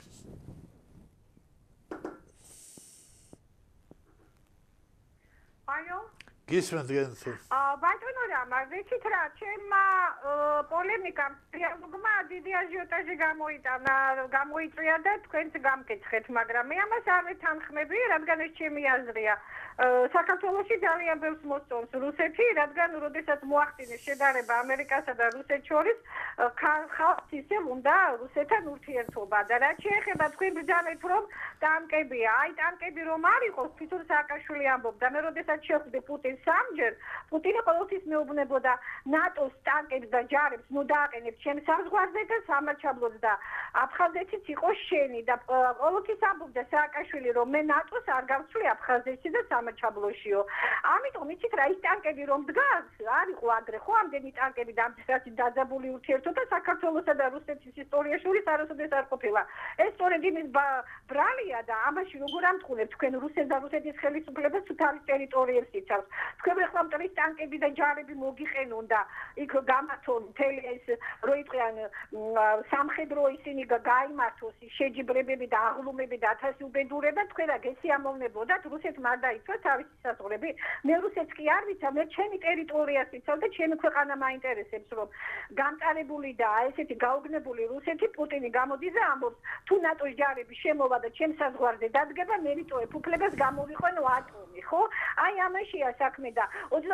Алло. გისმენთ გენცო. ბატონო რამა, ვიცით რა, ჩემმა პოლემიკამ დიალოგმა დიდი აჟიოტაჟი გამოიწვია და თქვენც გამკითხეთ, მაგრამ მე ამას არ ვეთანხმები, რადგან ეს ჩემი აზრია. საქართველოში ძალიან ბევრს მოსწონს რუსეთი, რადგან როდესაც მოახდინეს შედარება ამერიკასა და რუსეთს შორის, ხალხს ისევ უნდა რუსეთთან ურთიერთობა და რაც შეეხება თქვენ ბრძანეთ რომ ტანკებია, აი ტანკები რომ არ იყოს, თვითონ სააკაშვილი ამბობდა, მე როდესაც შეხვდი პუტინს სამჯერ, პუტინი ყოველთვის მეუბნებოდა ნატოს ტანკებს და ჯარებს ნუ დააყენებ ჩემს საზღვარზე და სამარჩაბლოს და აფხაზეთიც იყოს შენი და ყოველთვის ამბობდა სააკაშვილი რომ მე ნატოს არ გავცვლი აფხაზეთში და სამარჩაბლოშიო. ამიტომ იცით რა, ის ტანკები რომ დგას, არ იყო ადრე ხო ამდენი ტანკები და ამდენი დაძაბული ურთიერთობა საქართველოსა და რუსეთის ისტორიაში შორის არასოდეს არ ყოფილა. ეს სწორედ იმის ბრალია და ამაში როგორ ამტყუნებთ თქვენ რუსეთს და რუსეთის ხელისუფლებას თუ თავის ტერიტორიებს იცავს. თქვენ ახლა მტრის ტანკები და ჯარები მოგიყენონ და იქ გამართონ მთელი ეს რო იყვიან სამხედრო ისინი გაიმართოს შეჯიბრებები და აღლუმები და ათასი უბედურება, თქვენ რა გესიამოვნებოდათ რუსეთმა არ დაიცვა თავისი საზღვრები. მე რუსეთს კი არ ვიცავ, მე ჩემი ტერიტორიას ვიცავ და ჩემი ქვეყანა მაინტერესებს, რომ გამტარებული და ესეთი გაუგნებული რუსეთი პუტინი გამოდის და ამბობს, თუ ნატოს ჯარები შემოვა და ჩემს საზღვარზე დადგება, მე ვიტოვებ უფლებას გამოვიყვენო ატომი, ხო? აი ამაშია საქმე და 25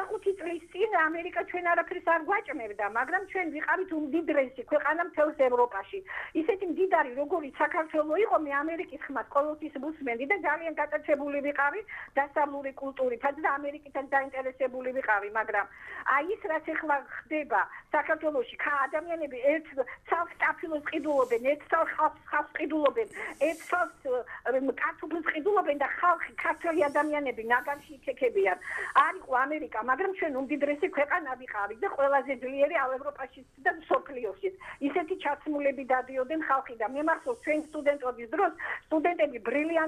წლის წინ ამერიკა ჩვენ არაფერს არ გვაჭმევდა, მაგრამ ჩვენ ვიყავით უმდიდრესი ქვეყანა მთელს ევროპაში. ისეთი მდიდარი როგორიც საქართველო იყო, მე ამერიკის ხმას ყოველთვის ვუსმენდი და ძალიან გატაცებული ვიყავი დასავლური კულტურითაც და ამერიკითაც დაინტერესებული ვიყავი, მაგრამ აი ის რაც ახლა ხდება საქართველოში, ადამიანები ერთ ცალს კაფილოს ყიდულობენ, ერთ ცალს ხალხს ყიდულობენ, ერთ ცალს კარტოფილს ყიდულობენ და ხალხი, ქართველი ადამიანები ნაგანში იქეკებიან. არ იყო ამერიკა, მაგრამ ჩვენ უმდიდრესი ქვეყანა ვიყავით და ყველაზე ძლიერი ევროპაშიც და მსოფლიოშიც. ისეთი ჩაცმულები დადიოდნენ ხალხი და მე მახსოვს ჩვენ სტუდენტობის დროს სტუდენტები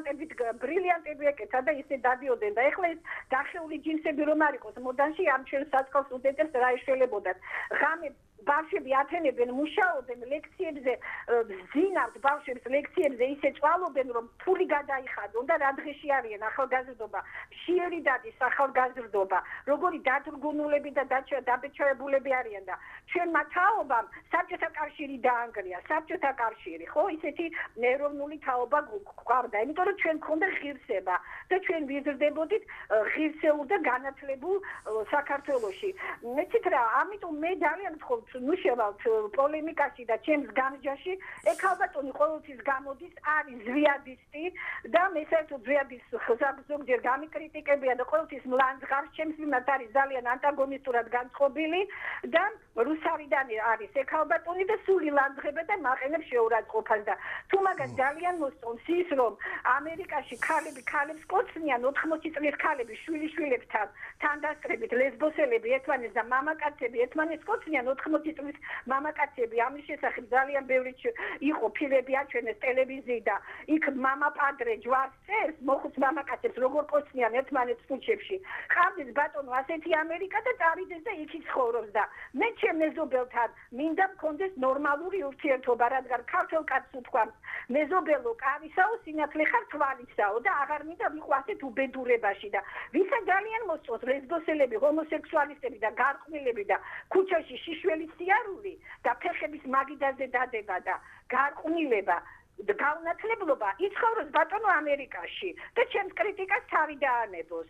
ბრილიანტები ეკეთა და ისე დადიოდნენ და ეხლა ეს დახეული ჯინსები რომ არ იყოს მოდანში ამ ჩვენ საწყალ სტუდენტებს რა ეშველებოდათ. ღამე ბავშვები ათენებენ, მუშაობენ ლექციებზე, ზინავთ ბავშვებს ლექციებზე, ისე წვალობენ, რომ ფული გადაიხადონ და რა დღეში არიან ახალგაზრდობა, მშიერი დადის ახალგაზრდობა, როგორი დადგუნულები და დაბეჭდებულები არიან და ჩვენმა თაობამ საბჭოთა კავშირი დაანგრია, საბჭოთა კავშირი, ხო, ისეთი ეროვნული თაობა გვყავდა, იმიტომ რომ ჩვენ გქონდა ღირსება და ჩვენ ვიზრდებოდით ღირსეულ და განათლებულ საქართველოში. მეცით რა, ამიტომ მე ძალიან ვთხოვ მუშაობთ პოლემიკაში და ჩემს განჯაში ეკალბატონი ყოველთვის გამოდის არის ზვიადისტი და მე საერთოდ ზვიადის ზოგჯერ გამიკრიტიკებია და ყოველთვის მლანძღავს ჩემს მიმართ არის ძალიან ანტაგონისტურად განწყობილი და რუსარიდან არის ეკალბატონი და სული ლანძღება და მაყენებს შეურაცხყოფას და თუ მაგას ძალიან მოსწონს ის რომ ამერიკაში ქალებს კოცნიან 80 წლის ქალები შვილიშვილებთან თანდასწრებით ლესბოსელები ერთმანეთს და მამაკაცები ერთმანეთს კოცნიან 80 წლის მამაკაცები ამის შესახებ ძალიან ბევრი იყო ფილმები აჩვენეს ტელევიზიიდან იქ მამა პადრე ჯვარს წერს მოხუც მამაკაცებს როგორ კოცნიან ერთმანეთს კუჩებში ხამდის ბატონო ასეთი ამერიკა და წავიდეს და იქ ცხოვრობს და მე ჩემ მეზობელთან მინდა მქონდეს ნორმალური ურთიერთობა რადგან ქართულ კაცს უთქვამს მეზობელო კავისაო სინათლე ხარ თვალისაო და აღარ მინდა ვიყო ასეთ უბედურებაში და ვისა ძალიან მოსწონს ლესბოსელები ჰომოსექსუალისტები და გარყვნილები და ქუჩაში შიშველის სიარული და ფეხების მაგიდაზე დადება და გარყვნილება და გაუნათლებლობა იცხოვროს ბატონო ამერიკაში და ჩემს კრიტიკას თავი დაანებოს.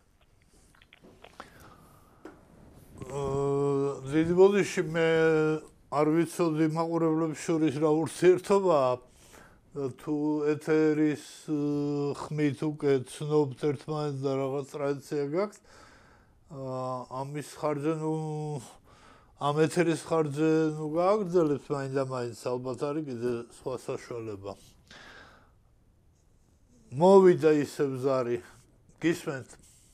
დიდი ბოდიში მე არ ვიცოდი მაყურებლებს შორის რა ურთიერთობაა თუ ეთერის ხმით უკვე ცნობთ ერთმანეთს და რაღაც ტრადიცია გაქვთ ამის ხარჯზე ამ ეთერის ხარჯზე გააგრძელებთ მაინც ალბათ არის კიდე სხვა საშუალება მოვიდა ისევ ზარი გისმენთ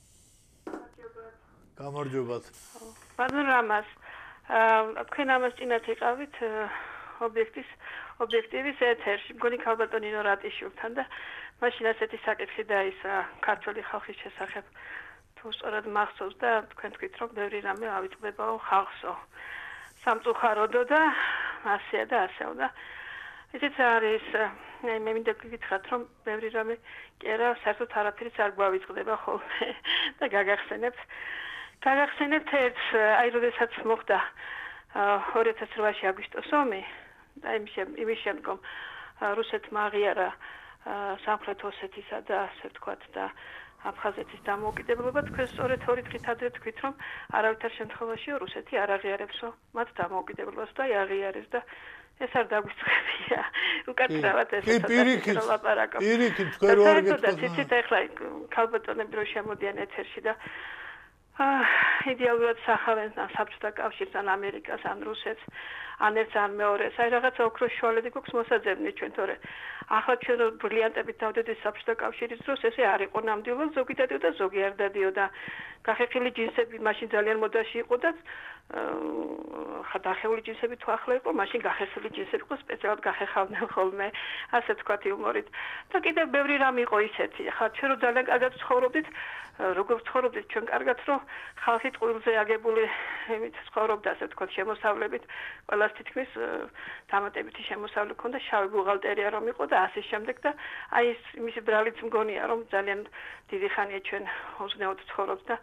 გამარჯობათ ბატონ რამას თქვენ ამას წინათ იყავით ობიექტივის ეთერში მგონი ქალბატონი ნორატიშვილთან და მაშინ ასეთი საკითხი დაისვა ქართული ხალხის შესახებ თუ სწორად მახსოვს და თქვენ თქვით რომ ბევრი რამე ავიწყდებაო ხალხსო სამწუხაროდო და ასეა და ასეო და ისიც არის მე მინდა გითხრათ რომ ბევრი რამე კი არა საერთოდ არაფერიც არ გვავიწყდება ხოლმე და გაგახსენებთ ერთს აი როდესაც მოხდა 2008-ში აგვისტოს ომი და იმის შემდგომ რუსეთმა აღიარა სამხრეთ ოსეთისა და ასე ვთქვათ და აფხაზეთის დამოუკიდებლობა თქვენ სწორედ 2 დღით ადრე თქვით რომ არავითარ შემთხვევაში რუსეთი არ აღიარებსო მათ დამოუკიდებლობას და აღიარეს და ეს არ დაგვიწყებია უკაცრავად ეს პირიქით თქვენ რო არ გეტყვით ციცით ახლა ქალბატონები რო შემოდიან ეთერში და იდეალურად სახავენ საბჭოთა კავშირს ან ამერიკას ან რუსეთს ან ერთს ან მეორეს აი რაღაცა ოქროს შუალედი გვაქვს მოსაძებნი ჩვენ თორე ახლა ჩვენ ბრილიანტებით დავდედეს საბჭოთა კავშირის დროს ესე არ იყო ნამდვილად ზოგი დადიოდა ზოგი არ დადიოდა გახეხილი ჯინსები მაშინ ძალიან მოდაში იყო და დახეული ჯინსები თუ ახლა იყო მაშინ გახეხილი ჯინსები იყო სპეციალურად გახეხავდნენ ხოლმე ასე თქვათ იუმორით და კიდევ ბევრი რამ იყო ისეთი ახლა ჩვენ რო ძალიან კარგად ცხოვრობდით როგორ ცხოვრობდით ჩვენ კარგად რომ ხალხი ტყუილზე აგებული იმით ცხოვრობდა ასე თქვათ შემოსავლებით ყველას თითქმის დამატებითი შემოსავლი ქონდა შავი ბუღალტერია რომ იყო და ასე შემდეგ და აი ის მისი ბრალიც მგონია რომ ძალიან დიდი ხანია ჩვენ უზნეოდ ცხოვრობთ და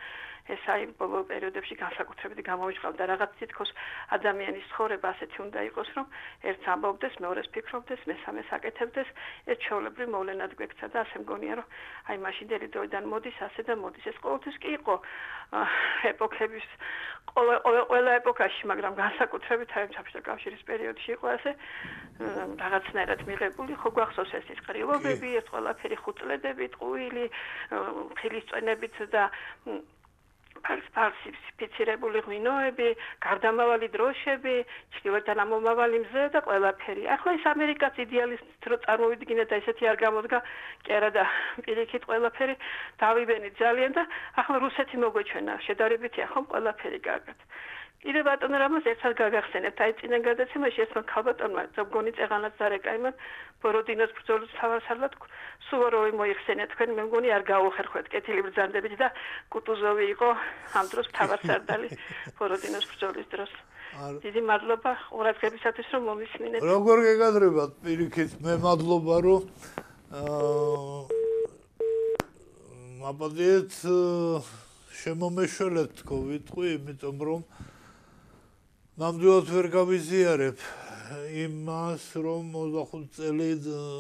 ეს აი ბოლო პერიოდებში განსაკუთრებით გამოვიწყავდა რაღაც თითქოს ადამიანის ცხოვრება ასეთი უნდა იყოს, რომ ერთს ამბობდეს, მეორეს ფიქრობდეს, მესამეს აკეთებდეს, ეს ჩვეულებრივ მოვლენად გვექცა და ასე მგონია, რომ აი მაშინდელი დროიდან მოდის ასე და მოდის. ეს ყოველთვის კი იყო ეპოქების ყველა ეპოქაში, მაგრამ განსაკუთრებით აი საბჭოთა კავშირის პერიოდში იყო ასე რაღაცნაირად მიღებული, ხო გვახსოვს ეს ყრილობები, ეს ყველაფერი ხუთწლედებით, ყუილი, ხილისწვენებით და ფალსიფიცირებული ღვინოები, გარდამავალი დროშები, ჩრდილოეთიდან ამომავალი მზე და ყველაფერი. ახლა ეს ამერიკაც იდეალისტ რო წარმოვიდგინე და ესეთი არ გამოდგა, კი არა და პირიქით ყველაფერი დავიბენით ძალიან და ახლა რუსეთი მოგვეჩვენა, შედარებითია ხომ ყველაფერი კარგად. კიდე ბატონო რამას ერთად გაგახსენებთ, აი წინა გადაცემაში ერთმა ქალბატონმა ზოგონი წეღანაც დარეკა იმან ბოროდინოს ბრძოლის თავარსარდლად სუვოროვი მოიხსენე თქვენ, მე მგონი არ გაუხერხეთ კეთილი ბრძანდებით და კუტუზოვი იყო ამ დროს თავარსარდალი ბოროდინოს ბრძოლის დროს. დიდი მადლობა ყურადღებისათვის რომ მომისმინეთ. როგორ გეგადრებათ პირიქით, მე მადლობა რომ მაბადეთ შემომეშველეთ თქო ვიტყვი, იმიტომ რომ ნამდვილად ვერ გავიზიარებ იმას, რომ 25 წელი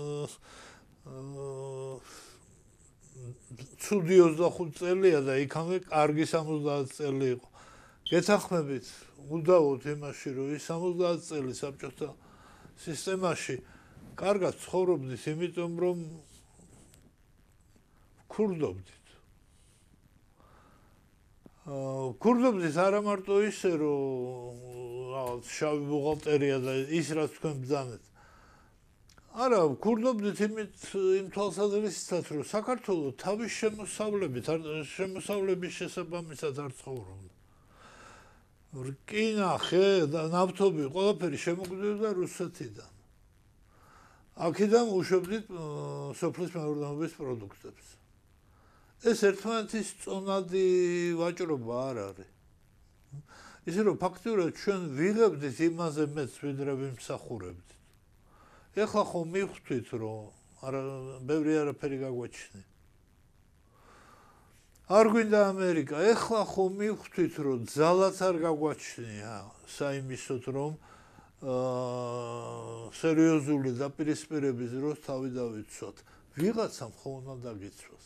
ცუდი 25 წელია და იქამდე კარგი 70 წელი იყო. გეთანხმებით, უდავოდ იმაში, რომ ის 70 წელი საბჭოთა სისტემაში კარგად ცხოვრობდით, იმიტომ რომ ქურდობდით. ქურდობდით არა მარტო ისე, რომ შავი ბუღალტერია და ის რაც თქვენ ბრძანეთ. არა, ქურდობდით იმ თვალსაზრისითაც, რომ საქართველოს თავის შემოსავლების შესაბამისად არ ცხოვრობდა. რკინა, ხე და ნავთობი ყველაფერი შემოგვიდოდა რუსეთიდან. აქედან უშვებდით სოფლის მეურნეობის პროდუქტებს. ეს ერთმანეთის წონადი ვაჭრობა არ არის. ისე რომ ფაქტიურად ჩვენ ვიღებდით იმაზე მეც ვიდრე ვიმსახურებდით. ეხლა ხო მივხვდით რომ ბევრი არაფერი გაგვაჩნია. არ გვინდა ამერიკა, ეხლა ხო მივხვდით რომ ძალაც არ გაგვაჩნია საიმისოდ რომ სერიოზული დაპირისპირების დროს თავი დავიცვათ. ვიღაცამ ხო უნდა დაგიცვას.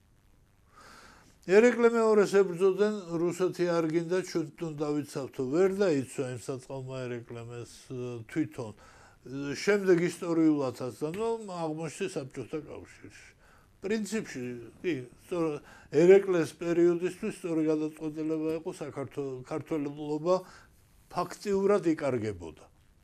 ერეკლე მეორეს ებრძოდნენ, რუსეთი არ გინდა ჩვენ თვითონ დავიცავთო, ვერ დაიცვა იმ საწყალმა ერეკლემ ეს თვითონ. შემდეგ ისტორიულადაც და აღმოჩნდა საბჭოთა კავშირში. პრინციპში, კი, ერეკლეს პერიოდისთვის სწორი გადაწყვეტილება იყო საქართველოსობა ფაქტიურად იკარგებოდა.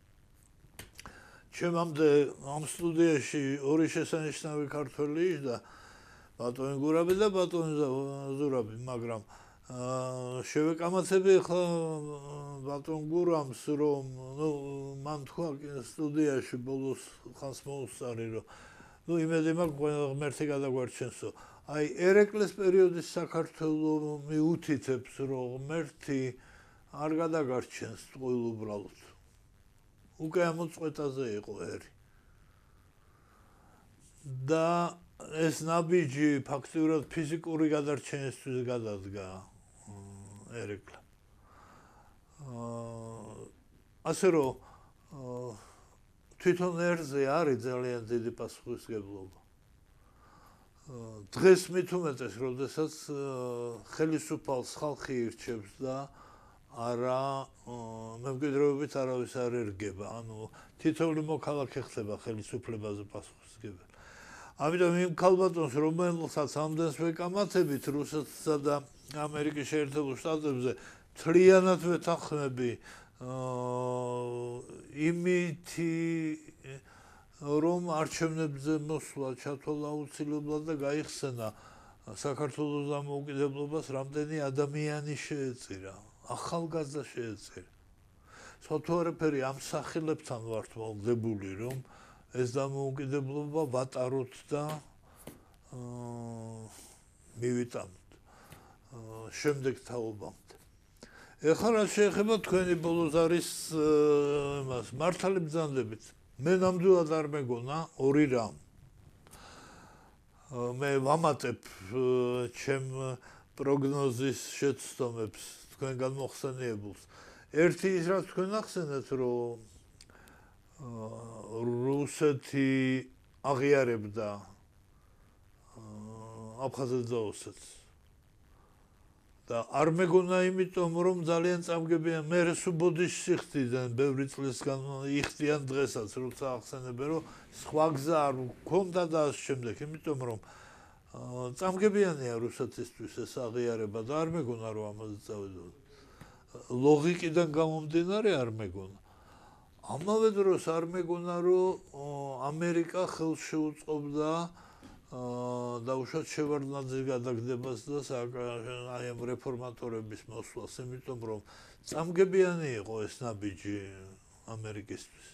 ჩემამდე ამ სტუდიაში ორი შესანიშნავი ქართველი და ბატონი გურაბი და ბატონი ზურაბი, მაგრამ შევეკამათები ახლა ბატონ გურამს, რომ მან თქვა სტუდიაში ბოლოს ხანს მოუსწარი, რომ იმედი მაქვს ღმერთი გადაგვარჩენსო. აი ერეკლეს პერიოდის საქართველოს მიუთითებს, რომ ღმერთი არ გადაგარჩენს ტყუილ უბრალოდ. უკვე ამ წვეტაზე იყო ერი. და ეს ნაბიჯი ფაქტიურად ფიზიკური გადარჩენისთვის გადადგა ერეკლე. ასე რომ თვითონ ერზე არის ძალიან დიდი პასუხისმგებლობა. დღეს მით უმეტეს, როდესაც ხელისუფალს ხალხი ირჩევს და არა მემკვიდრეობით არავის არ ერგება, ანუ თითოეული მოქალაქე ხდება ხელისუფლებაზე პასუხისმგებელი. ამიტომ იმ ქალბატონს, რომელსაც ამდენს ვეკამათებით რუსეთსა და ამერიკის შეერთებულ შტატებზე, მთლიანად ვეთანხმები იმითი, რომ არჩევნებზე მოსვლა ჩათვალა აუცილებლად და გაიხსენა საქართველოს დამოუკიდებლობას რამდენი ადამიანი შეეწირა, ახალგაზრდა შეეწირა. სხვათა არაფერი ამ სახელებთან ვართ ვალდებული, რომ ეს დამოუკიდებლობა ვატაროთ და მივიტანოთ შემდეგ თაობამდე. ეხლა რაც შეეხება თქვენი ბოლოს არის იმას მართალი ბრძანდებით. მე ნამდვილად არ მეგონა ორი რამ. მე ვამატებ ჩემ პროგნოზის შეცდომებს თქვენგან მოხსენიებულს. ერთი ის რაც თქვენ ახსენეთ, რომ რუსეთი აღიარებდა აფხაზეთს და ოსეთს. და არ მეგონა იმიტომ, რომ ძალიან წამგებიან მე სუბოდიშ სიხდიდან ბევრი წლის იხდიან დღესაც, როცა ახსენებენ, რომ სხვა გზა არ გქონდა და ამ შემდეგ, იმიტომ რომ წამგებიანია რუსეთისთვის ეს აღიარება და არ მეგონა რომ ამაზე წავედოთ. ლოგიკიდან გამომდინარე არ მეგონა. ამავე დროს არ მეგონა რომ ამერიკა ხელს შეუწყობდა დაუშვათ შევარდნაძის გადაგდებას და აი ამ რეფორმატორების მოსვლას, იმიტომ რომ წამგებიანი იყო ეს ნაბიჯი ამერიკისთვის.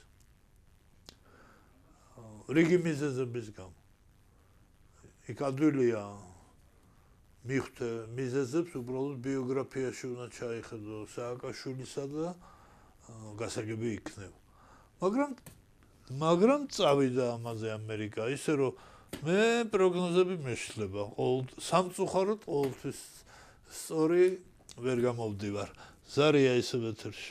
რიგი მიზეზების გამო. იქ ადვილია მიხვდე მიზეზებს უბრალოდ ბიოგრაფიაში უნდა ჩაიხედო სააკაშვილისა და გასაგები იქნება. მაგრამ წავიდა ამაზე ამერიკა, ისე რომ მე პროგნოზები მეშლება, სამწუხაროდ ყოველთვის სწორი ვერ გამოვდივარ. ზარია ისევ ეთერში.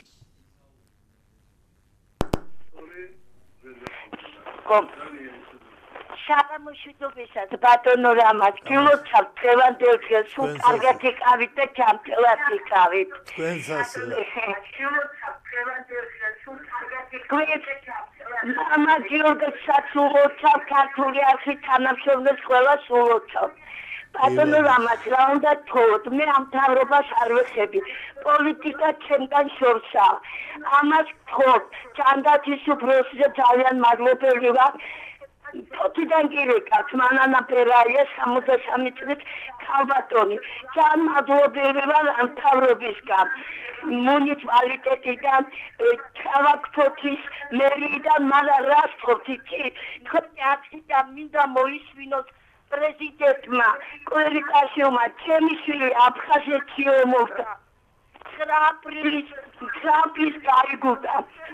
შარამოშვიდობისას ბატონო რამაზ გილოცავ დღევანდელ დღეს სულ კარგად იყავით და ჯანმრთელად იყავით. თქვენს ასე. მამა გიორგისაც ულოცავ ქართული არხის თანამშრომლებს ყველას ულოცავ. ბატონო რამაზ რა უნდა თქოთ, მე ამ მთავრობას არ ვეხები. პოლიტიკა ჩემთან შორსაა. ამას თქოთ, ჯანდაცვის უფროსზე ძალიან მადლობელი ვარ. თვითონ გირეკაც მანანა პერაია 63 წლის ქალბატონი. ძალიან მადლობელი ვარ ამ მთავრობისგან. მუნიციპალიტეტიდან, ქალაქ-ფოთის მერიიდან, მაგრამ რას თქოთ იცი? თქვენ მინდა მოისმინოს პრეზიდენტმა კვირიკაშვილმა ჩემი შვილი აფხაზეთში ომობდა. 9 აპრილის გრაფის გაიგუდა.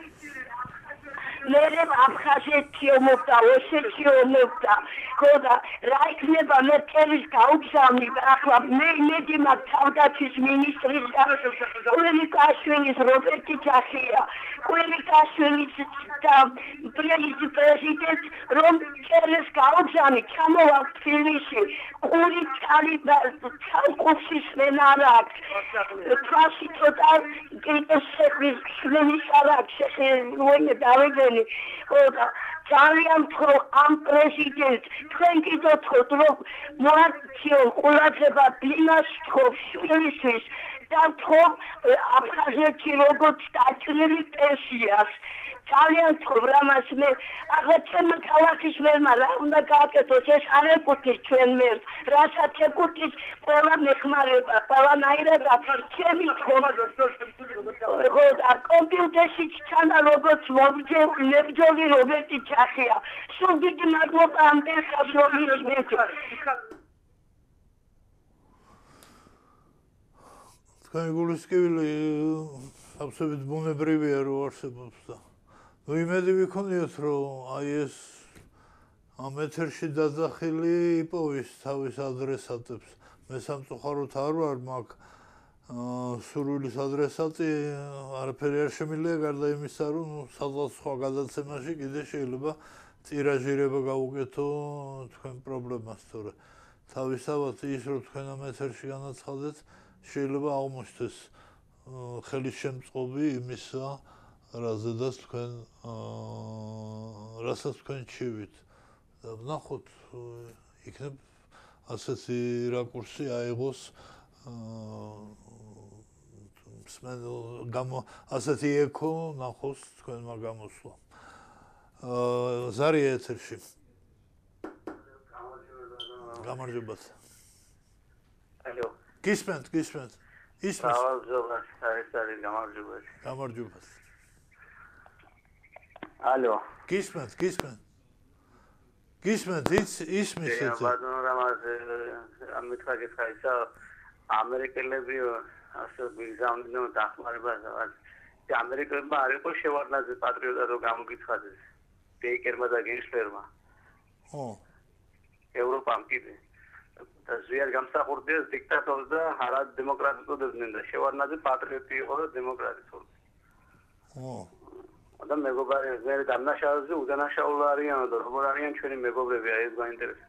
მერე აფხაზეთში ომობდა, ოსეთში ომობდა. ხოდა რა იქნება მე თელის გაუგზავნი ახლა მე იმედი მაქვს თავდაცვის მინისტრის კვირიკაშვილის რობერტი ჯახია. კვირიკაშვილის და პრეზიდენტ რომ თელის გაუგზავნი ჩამოვალ თბილისში. ყური წალი ცალკუხის მენარ აქვს. თვაში ცოტა კრიტოსების ხმის არ აქვს შეხერუენი დავეგენი. ძალიან თქო ამ პრეზიდენტს თქვენ კიდო თქოთ რომ მოაქციო ყურადღება ბინას თქოს შვილისთვის და თქო აფხაზეთში როგორც დაჭრილი პენსიას ძალიან თქო რამას მე ახლა ჩემმა ქალაქის მერმა რა უნდა გააკეთოს ეს არ ეკუთვნის ჩვენ მერს რასაც ეკუთვნის ყველა მეხმარება ყველანაირად ჩემი თქო ხოდა კომპიუტერში ჩანა როგორც მებრძოლი რობერტი ჯახია სულ დიდი მადლობა ამ პერსონაჟის მეწვა თქვენი გულისკივილი აბსოლუტურად ბუნებრივია რომ არსებობს და ნუ იმედი ვიქონიოთ რომ აი ეს ამ ეთერში დაძახილი იპოვის თავის ადრესატებს მე სამწუხაროდ არ ვარ მაგ სურვილის ადრესატი არაფერი არ შემიძლია გარდა იმისა რომ სხვადასხვა გადაცემაში კიდე შეიძლება ტირაჟირება გავუკეთო თქვენ პრობლემას თორე თავისთავად ის რომ თქვენ ამ ეთერში განაცხადეთ შეიძლება აღმოჩნდეს ხელის შემწყობი იმისა რაზედაც თქვენ რასაც თქვენ ჩივით და ვნახოთ იქნებ ასეთი რაკურსი აიღოს ასეთი ეკო ნახოს თქვენმა გამოსვლა ზარია ეთერში გამარჯობა ალო გისმენთ გამარჯობა საერთოდ გამარჯობა ალო გისმენთ ისმის ეს ბატონო რამაზ ამითქვა ისა ამერიკელები ასე მიგზავნდნენ დახმარებას და ამერიკელებმა არ იყო შევარდნაძე პატრიოტად რომ გამოგიცხადეს ბეიკერმა და გენშლერმა ევროპამ კიდე და ზვიად გამსახურდიას დიქტატორს და არა დემოკრატს უწოდებდნენ და შევარდნაძე პატრიოტი იყო და დემოკრატი თორე. და მეგობრები მე დამნაშავეზე უდანაშაულო არიანო და როგორ არიან ჩვენი მეგობრები აი ეს გაინტერესებს.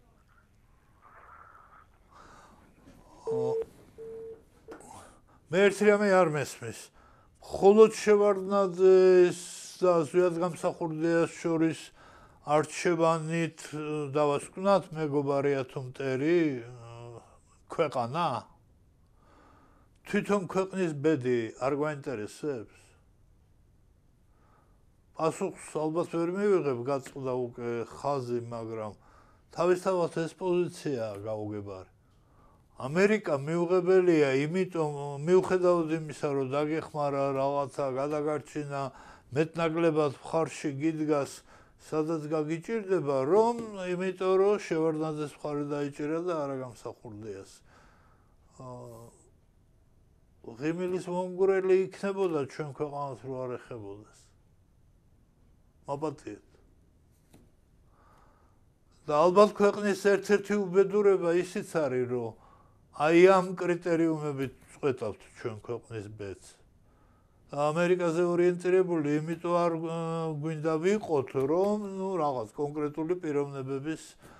მე ერთი რამე არ მესმის. მხოლოდ შევარდნაძეს და ზვიად გამსახურდიას შორის არჩევანით დავასკვნათ მეგობარია თუ მტერი ქვეყანა? თვითონ ქვეყნის ბედი არ გვაინტერესებს? პასუხს ალბათ ვერ მივიღებ, გაწყდა უკვე ხაზი, მაგრამ თავისთავად ეს პოზიციაა გაუგებარი. ამერიკა მიუღებელია, იმიტომ მიუხედავად იმისა, რომ დაგეხმარა რაღაცა, გადაგარჩინა, მეტნაკლებად მხარში გიდგას, სადაც გაგიჭირდება, რომ იმიტომ რომ შევარდნაძეს მხარი დაიჭირა და არა გამსახურდიას. ღიმილის მომგვრელი იქნებოდა ჩვენ ქვეყანას რო არ ეხებოდეს. მაპატიეთ. და ალბათ ქვეყნის ერთ-ერთი უბედურება ისიც არის, რომ აი ამ კრიტერიუმებით წყვეტავთ ჩვენ ქვეყნის ბედს. ამერიკაზე ორიენტირებული, იმიტომ არ გვინდა ვიყოთ, რომ რაღაც კონკრეტული პიროვნებების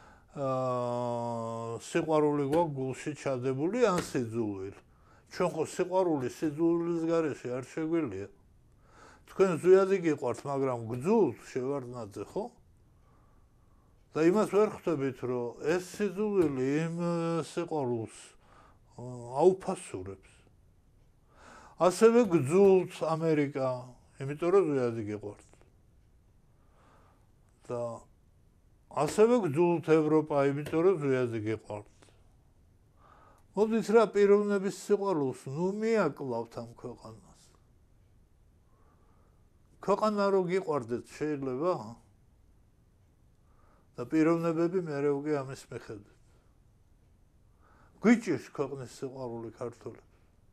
სიყვარული გვაქვს გულში ჩადებული ან სიძულვილი. ჩვენ ხო სიყვარული სიძულვილის გარეშე არ შეგვიძლია. თქვენ ზვიადი გიყვართ, მაგრამ გძულთ შევარდნაძე, ხო? და იმას ვერ ხვდებით, რომ ეს სიძულვილი იმ სიყვარულს აუფასურებს. ასევე გძულთ ამერიკა, იმიტომ რომ ზვიადი გიყვართ. და ასევე გძულთ ევროპა, იმიტომ რომ ზვიადი გიყვართ. მოდით რა პიროვნების სიყვარულს მიაკლავთ ამ ქვეყანას. ქვეყანა რო გიყვარდეთ შეიძლება? და პიროვნებები მერე უკვე ამის მიხედვით. გვიჭირს ქვეყნის სიყვარული ქართველებს.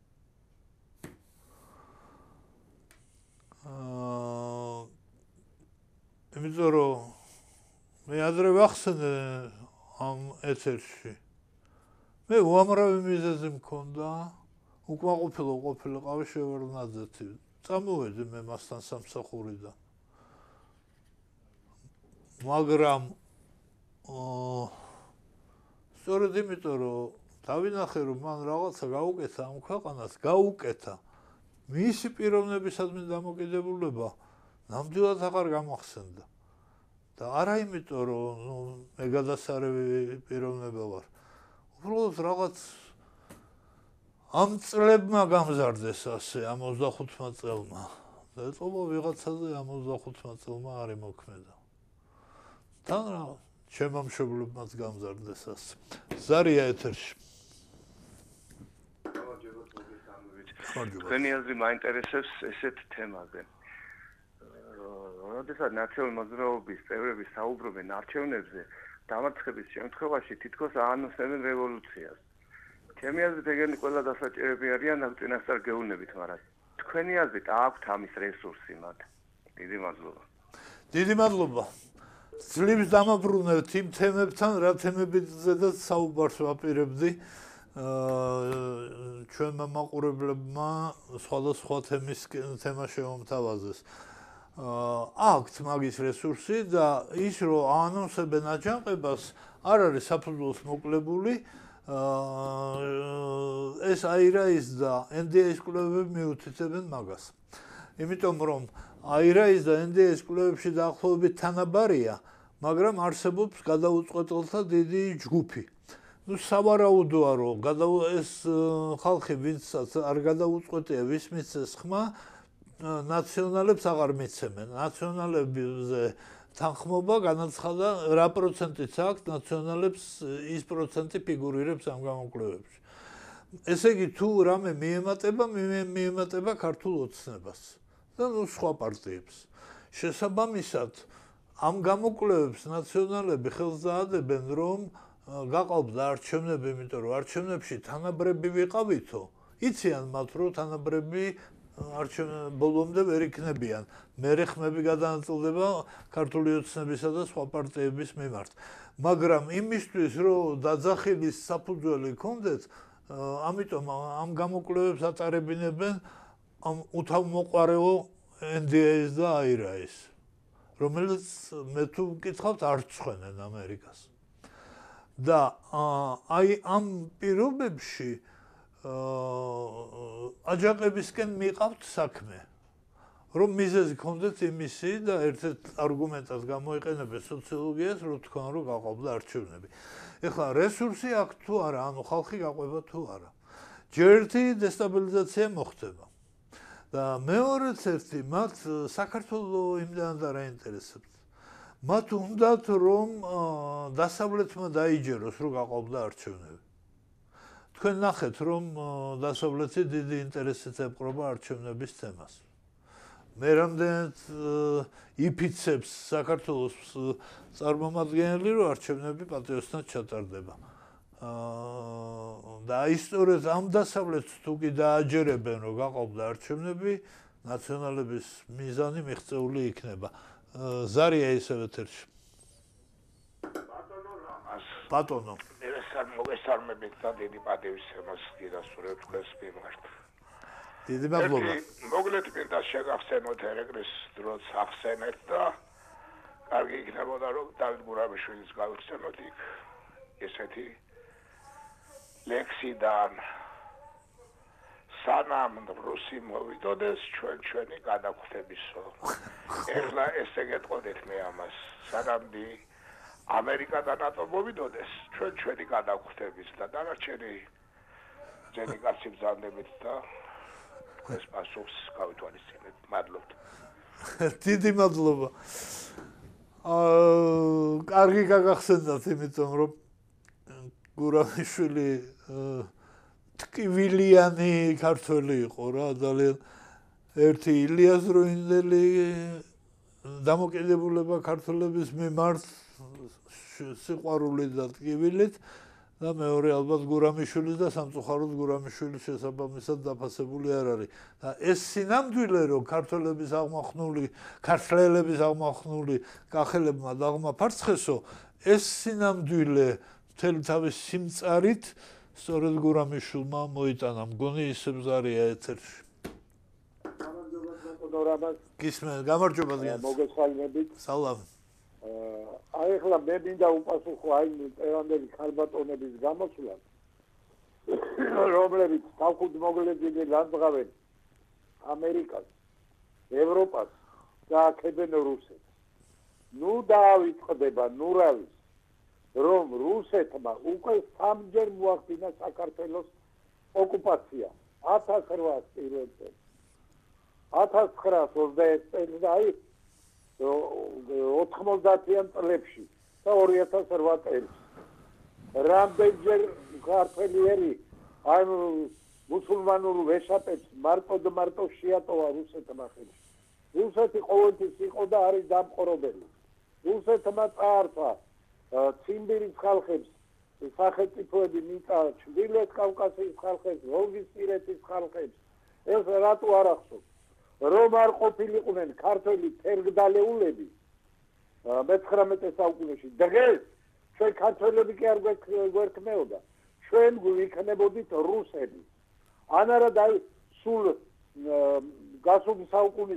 იმიტომ რომ მე ადრე ვახსენე ამ ეთერში. მე უამრავი მიზეზი მქონდა, უკმაყოფილო ყოფილიყავი შევარდნაძეთი. წამოვედი მე მასთან სამსახურიდან. მაგრამ სწორედ იმიტომ რომ დავინახე რომ მან რაღაცა გაუკეთა ამ ქვეყანას, გაუკეთა მისი პიროვნებისადმი დამოკიდებულება ნამდვილად აღარ გამახსენდა. და არა იმიტომ რომ მე გადასარევი პიროვნება ვარ. უბრალოდ რაღაც ამ წლებმა გამზარდეს ასე ამ 25 წელმა. და ეწობა ვიღაცაზე ამ 25 წელმა არ იმოქმედა. თან რა ჩემმა მშობლებმაც გამზარდეს ასე. ზარია ეთერში. თქვენი აზრი მაინტერესებს ესეთ თემაზე. როდესაც ნაციონალური მოძრაობის წევრები საუბრობენ არჩევნებზე, დამარცხების შემთხვევაში თითქოს აანონსებენ რევოლუციას. ჩემი აზრით ეგენი ყველა დასაჭერები არიან ამ წინასწარ გეუბნებით, მაგრამ თქვენი აზრით აქვთ ამის რესურსი მათ? დიდი მადლობა. დიდი მადლობა. ძლივს დამაბრუნებთ იმ თემებთან, რა თემებიდანაც საუბარს ვაპირებდი. ჩვენმა მაყურებლებმა სხვადასხვა თემა შემომთავაზეს. აქვთ მაგის რესურსი და ის რომ აანონსებენ აჯანყებას არ არის საფუძველს მოკლებული. ეს აირაის და NDA-ის კვლევები მიუთითებენ მაგას. იმიტომ რომ აირაის და NDA-ის კვლევებში დაახლოებით თანაბარია, მაგრამ არსებობს გადაუწყვეტელთა დიდი ჯგუფი. სავარაუდოა რომ ეს ხალხი ვინცაც არ გადაუწყვეტია ვის მიცეს ხმა, ნაციონალებს აღარ მიცემენ. ნაციონალებზე თანხმობა განაცხადა რა პროცენტიც აქვს ნაციონალებს ის პროცენტი ფიგურირებს ამ გამოკვლევებში. ესე იგი თუ რამე მიემატება ქართულ ოცნებას და სხვა პარტიებს. შესაბამისად ამ გამოკვლევებს ნაციონალები ხელს დაადებენ რომ გაყავდა არჩევნები, იმიტომ რომ არჩევნებში თანაბრები ვიყავითო, იციან მათ რომ თანაბრები ბოლომდე ვერ იქნებიან. მერე ხმები გადაანაწილდება ქართული ოცნებისა და სხვა პარტიების მიმართ. მაგრამ იმისთვის, რომ დაძახილის საფუძველი ჰქონდეთ, ამიტომ ამ გამოკვლევებს ატარებინებენ ამ უთავმოყარეო NDA-ს და IRA-ს, რომელიც მე თუ ვკითხავთ არ წვენენ ამერიკას. და აი ამ პირობებში აჯანყებისკენ მიყავთ საქმე. რომ მიზეზი ჰქონდეთ იმისი და ერთ-ერთ არგუმენტად გამოიყენებენ სოციოლოგიას, რომ თქვენ რომ გაყვებდა არჩევნები. ეხლა რესურსი აქვს თუ არა, ანუ ხალხი გაყვება თუ არა. ჯერ ერთი დესტაბილიზაცია მოხდება. და მეორეც ერთი, მათ საქართველოს იმდან არ აინტერესებს. მათ უნდათ რომ დასავლეთმა დაიჯეროს, რომ გაყვებდა არჩევნები. თქვენ ნახეთ, რომ დასავლეთი დიდი ინტერესით ეპყრობა არჩევნების თემას. მე რამდენად იფიცებს საქართველოს წარმომადგენელი, რომ არჩევნები პატიოსნად ჩატარდება. და ისტორიას ამ დასავლეთს თუ კი დააჯერებენ, რომ გაყვებდა არჩევნები, ნაციონალების მიზანი მიღწეული იქნება. ზარია ისევ ეთერში. ბატონო. მოგესალმებით და დიდი პატივისცემას გიდასურვებ თქვენს მიმართ. დიდი მადლობა. მოგლეთ მინდა შეგახსენოთ ერეკრის დროც ახსენეთ და კარგი იქნებოდა რომ დავით გურამიშვილის გავიხსენოთ იქ ესეთი ლექსიდან სანამ რუსი მოვიდოდეს ჩვენი გადაგვხდებისო. ეხლა ესე გეტყოდეთ მე ამას სანამდე ამერიკა და ნატო მოვიდოდეს ჩვენი გადაგვხდების და დანარჩენი ძენი კაცი ბრძანდებით და ეს პასუხს გავითვალისწინეთ. მადლობთ. დიდი მადლობა. კარგი გაგახსენდათ, იმიტომ რომ გურამიშვილი ტკივილიანი ქართველი იყო რა, ძალიან ერთი ილიას როინდელი დამოკიდებულება ქართველების მიმართ სიყვარული და ტკივილით და მეორე ალბათ გურამიშვილის და სამწუხაროდ გურამიშვილის შესაბამისად დაფასებული არ არის. და ეს სინამდვილე რომ ქართველების აღმახნული, ქართველების აღმახნული კახელებმა დაღმაფარცხესო, ეს სინამდვილე მთელი თავის სიმწარით სწორედ გურამიშვილმა მოიტანა. მგონი ისევ ზარია ეთერში. გისმენთ, გამარჯობა გენს. მოგესალმებით. სალამი. აი ახლა მე მინდა უპასუხო აი ევანდელი ქალბატონების გამოსვლას, რომლებიც თავქუდმოგლეძილი ლანძღავენ ამერიკას, ევროპას და აქებენ რუსეთს. ნუ დაავიწყდება ნურავის, რომ რუსეთმა უკვე 3-ჯერ მოახდინა საქართველოს ოკუპაცია 1800 პირველ წელს, 1921 წელს და აი 90-იან წლებში და 2008 წელს. რამდენჯერ ქართველი აი მუსულმანურ ვეშაპებს მარტო შეატოვა რუსეთმა ხელში. რუსეთი ყოველთვის იყო და არის დამყრობელი. რუსეთმა წაართვა ციმბირის ხალხებს სახელმწიფოები მიწა ჩრდილოეთ კავკასიის ხალხებს, ვოლგისპირეთის ხალხებს. ეს რატო არ ახსოვს? რომ არ ყოფილიყვნენ ქართველი თერგდალეულები მე-19 საუკუნეში. დღეს ჩვენ ქართველები კი არ გვერქმეოდა. ჩვენ გვიქნებოდით რუსები. ან არა და სულ გასული საუკუნის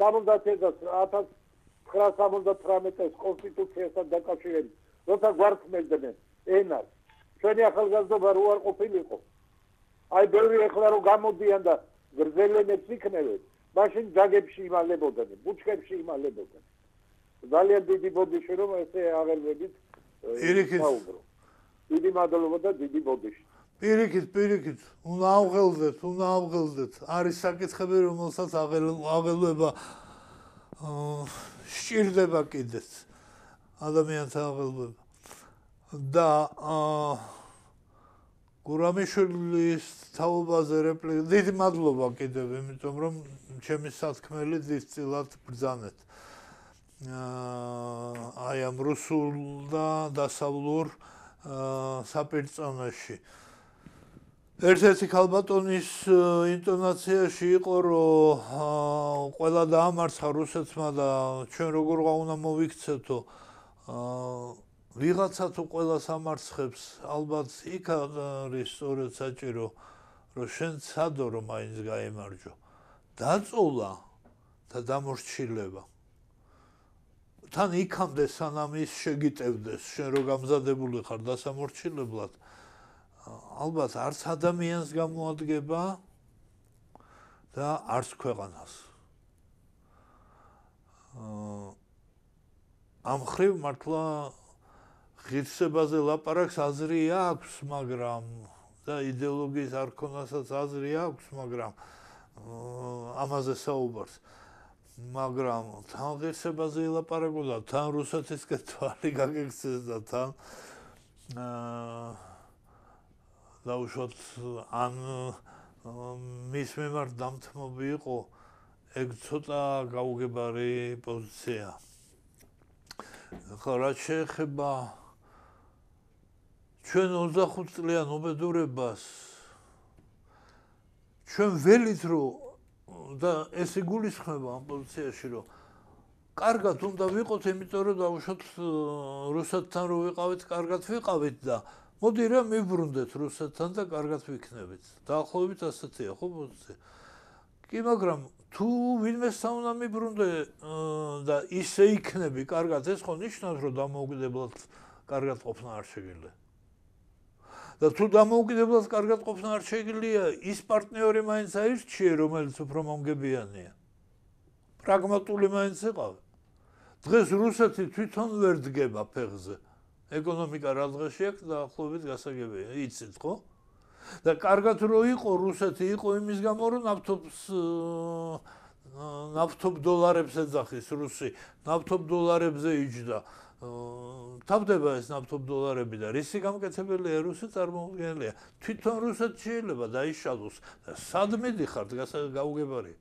1979 წელს კონსტიტუციასთან დაკავშირებით, როცა გვარქმევდნენ ენას, ჩვენი ახალგაზრდობა რო არ ყოფილიყო. აი ბევრი ეხლა რო გამოდიან და გრძელენებს იქნებენ, მაშინ ჯაგებში იმალებოდნენ, ბუჩქებში იმალებოდნენ. ძალიან დიდი ბოდიში რომ ესე აღელვებით საუბრო. დიდი მადლობა და დიდი ბოდიში. პირიქით, უნდა ავღელდეთ. არის საკითხები, რომელსაც აღელვება სჭირდება კიდეც ადამიანთა აღელვება. და გურამიშვილის თაობაზე რეპლიკა. დიდი მადლობა კიდევ, იმიტომ რომ ჩემი სათქმელი დიდწილად ბრძანეთ. აი ამ რუსულ და დასავლურ საპირწონეში. ერთ-ერთი ქალბატონის ინტონაციაში იყო, რომ ყველა დაამარცხა რუსეთმა და ჩვენ როგორ უნდა მოვიქცეთო. ვიღაცა თუ ყველას ამარცხებს, ალბათ იქ არის სწორედ საჭირო, რომ შენ ცადო რომ მაინც გაემარჯო. დაწოლა და დამორჩილება. თან იქამდე სანამ ის შეგიტევდეს, შენ რო გამზადებული ხარ დასამორჩილებლად, ალბათ არც ადამიანს გამოადგება და არც ქვეყანას. ამ ხრივ მართლა ღირსებაზე ლაპარაკს აზრი აქვს, მაგრამ და იდეოლოგიის არ ქონასაც აზრი აქვს, მაგრამ ამაზე საუბარს. მაგრამ თან ღირსებაზე ილაპარაკო და თან რუსეთისკენ თვალი გაგექცეს და თან დაუშვათ ან მის მიმართ დამთმობი იყო, ეგ ცოტა გაუგებარი პოზიცია. ხო, რაც შეეხება ჩვენ 25 წლიან უბედურებას, ჩვენ ველით რომ და ეს იგულისხმება ამ პოზიციაში, რომ კარგად უნდა ვიყოთ, იმიტომ რომ დაუშვათ რუსეთთან რო ვიყავით, კარგად ვიყავით და მოდი რა მივბრუნდეთ რუსეთთან და კარგად ვიქნებით. დაახლოებით ასეთია ხო პოზიცია. კი, მაგრამ თუ ვინმესთან უნდა მივბრუნდე და ისე იქნები კარგად, ეს ხო ნიშნავს, რომ დამოუკიდებლად კარგად ყოფნა არ შეგიძლია. და თუ დამოუკიდებლად კარგად ყოფნა არ შეგიძლია, ის პარტნიორი მაინც აირჩიე, რომელიც უფრო მომგებიანია. პრაგმატული მაინც იყავ. დღეს რუსეთი თვითონ ვერ დგება ფეხზე. ეკონომიკა რა დღეში აქვს დაახლოებით გასაგებია, იცით ხო? და კარგად რო იყო რუსეთი, იყო იმის გამო, რომ ნავთობ დოლარებს ეძახის რუსი, ნავთობ დოლარებზე იჯდა. თავდება ეს ნავთობ დოლარები და რისი გამკეთებელია რუსი წარმოუდგენელია. თვითონ რუსეთი შეიძლება დაიშალოს და სად მიდიხართ გაუგებარია.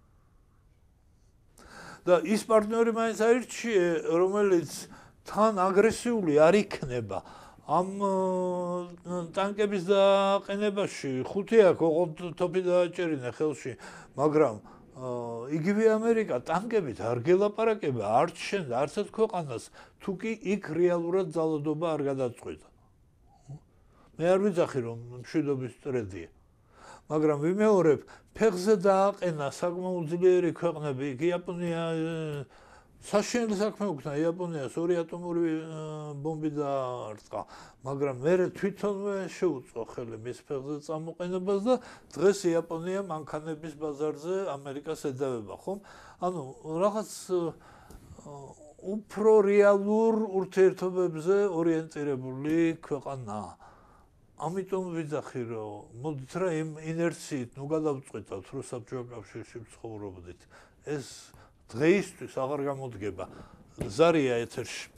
და ის პარტნიორი მაინც აირჩიე, რომელიც თან აგრესიული არ იქნება. ამ ტანკების დაყენებაში 5 აქ ოღონდ თოფი დააჭერინე ხელში, მაგრამ იგივე ამერიკა ტანკებით არ გელაპარაკება, არც შენ და არც ერთ ქვეყანას, თუ კი იქ რეალურად ძალადობა არ გადაწყვეტა. მე არ ვიძახი რომ მშვიდობის წრედია. მაგრამ ვიმეორებ, ფეხზე დააყენა საკმაოდ ძლიერი ქვეყნები, იქ იაპონია საშინელი საქმე უკნა იაპონიას 2 ატომური ბომბი დაარტყა, მაგრამ მე თვითონვე შეუწყო ხელი მის ფეხზე წამოყენებას და დღეს იაპონია მანქანების ბაზარზე ამერიკას ედავება, ხომ? ანუ რაღაც უფრო რეალურ ურთიერთობებზე ორიენტირებული ქვეყანაა. ამიტომ ვიძახი, რომ მოდით რა იმ ინერციით ნუ გადავწყვეტავთ, რომ საბჭოთა კავშირში ვცხოვრობდით. ეს დღეისთვის აღარ გამოდგება. ზარია ეთერში.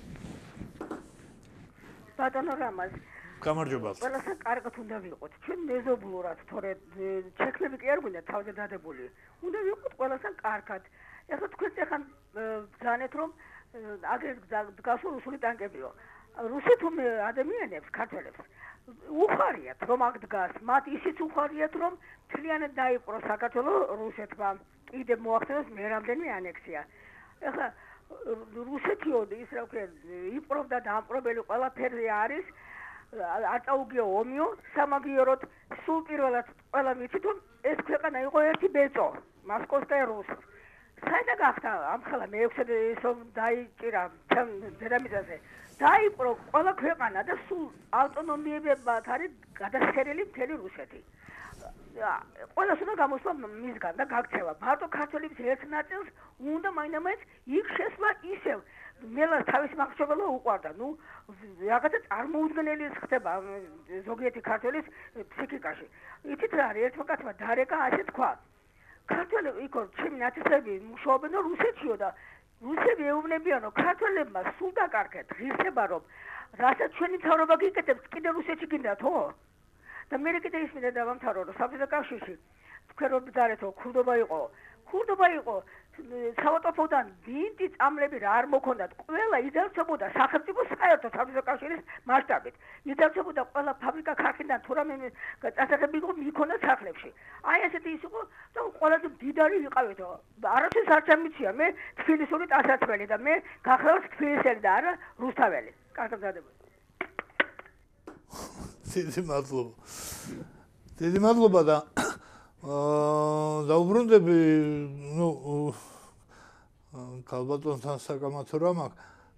ბატონო რამაზ. გამარჯობა. ყველასა კარგად უნდა ვიყოთ. ჩვენ მეზობლურად, თორე ჩექლები კი არ გვინდა თავზე დადებული. უნდა ვიყოთ ყველასა კარგად. ეხლა თქვენც ახლა ბრძანეთ, რომ აგერ დგას რუსული ტანკებიო. რუსეთում ადამიანებს, ქართველებს უხარიათ რომ აქ დგას. მათ ისიც უხარიათ რომ მთლიანად დაიპყროს საქართველოს რუსეთმა. კიდევ მოახდინოს მე რამდენი ანექსია. ეხლა რუსეთიო ის რა ქვია იპყრობდა დამპყრობელი ყველაფერზე არის. არ წაუგიო ომიო, სამაგიეროდ სულ პირველად ყველა ვიცით რომ ეს ქვეყანა იყო ერთი ბეწო, მოსკოვსკაია რუსი. საერთოდ გახდა ამ ხელა მე-6 ისო დაიჭირა დედამიწაზე. დაიპყრო ყველა ქვეყანა და სულ ავტონომიებებად არის გადასხერილი მთელი რუსეთი. ყველას უნდა გამოსვლა მისგან და გაქცევა. მარტო ქართველების ერთ ნაწილს უნდა მაინც იქ შესვლა ისევ მელას თავის მახრჩობელა უყვარდა. ნუ რაღაცა წარმოუდგენელი ხდება ზოგიერთი ქართველის ფსიქიკაში. იცით რა არის ერთმა კაცმა დარეკა ასე თქვა. ქართველები იქ ჩემი ნაცისტები მუშაობენ რუსეთშიო და რუსები ეუბნებიან რომ ქართველებმა სულ დაკარგეთ ღირსება რომ რასაც ჩვენი მთავრობა გიკეთებს კიდე რუსეთში გინდათ ხო? და მე კიდე ისმინე დავამთავრო რომ საბჭოთა კავშირში თქვენ რომ ბრძანეთო ქურდობა იყო ქურდობა იყო საავადმყოფოდან დინტი წამლები რა არ მოქონდათ ყველა იზარცებოდა სახელმწიფოს საერთო თავისუფლების კავშირის მასშტაბით იზარცებოდა ყველა ფაბრიკა ქარხნიდან თუ რამე წასაღები იყო მიქონდა სახლებში აი ესეთი ის იყო და ყველაზე მდიდარი ვიყავეთო არასდროს არ შემიცია მე თბილისური ტანსაცმელი და მე გახლავს თბილისელი და არა რუსთაველი კარგად მზადებოდი დიდი მადლობა და დაუბრუნდები ქალბატონთან საკამათო რამ აქვს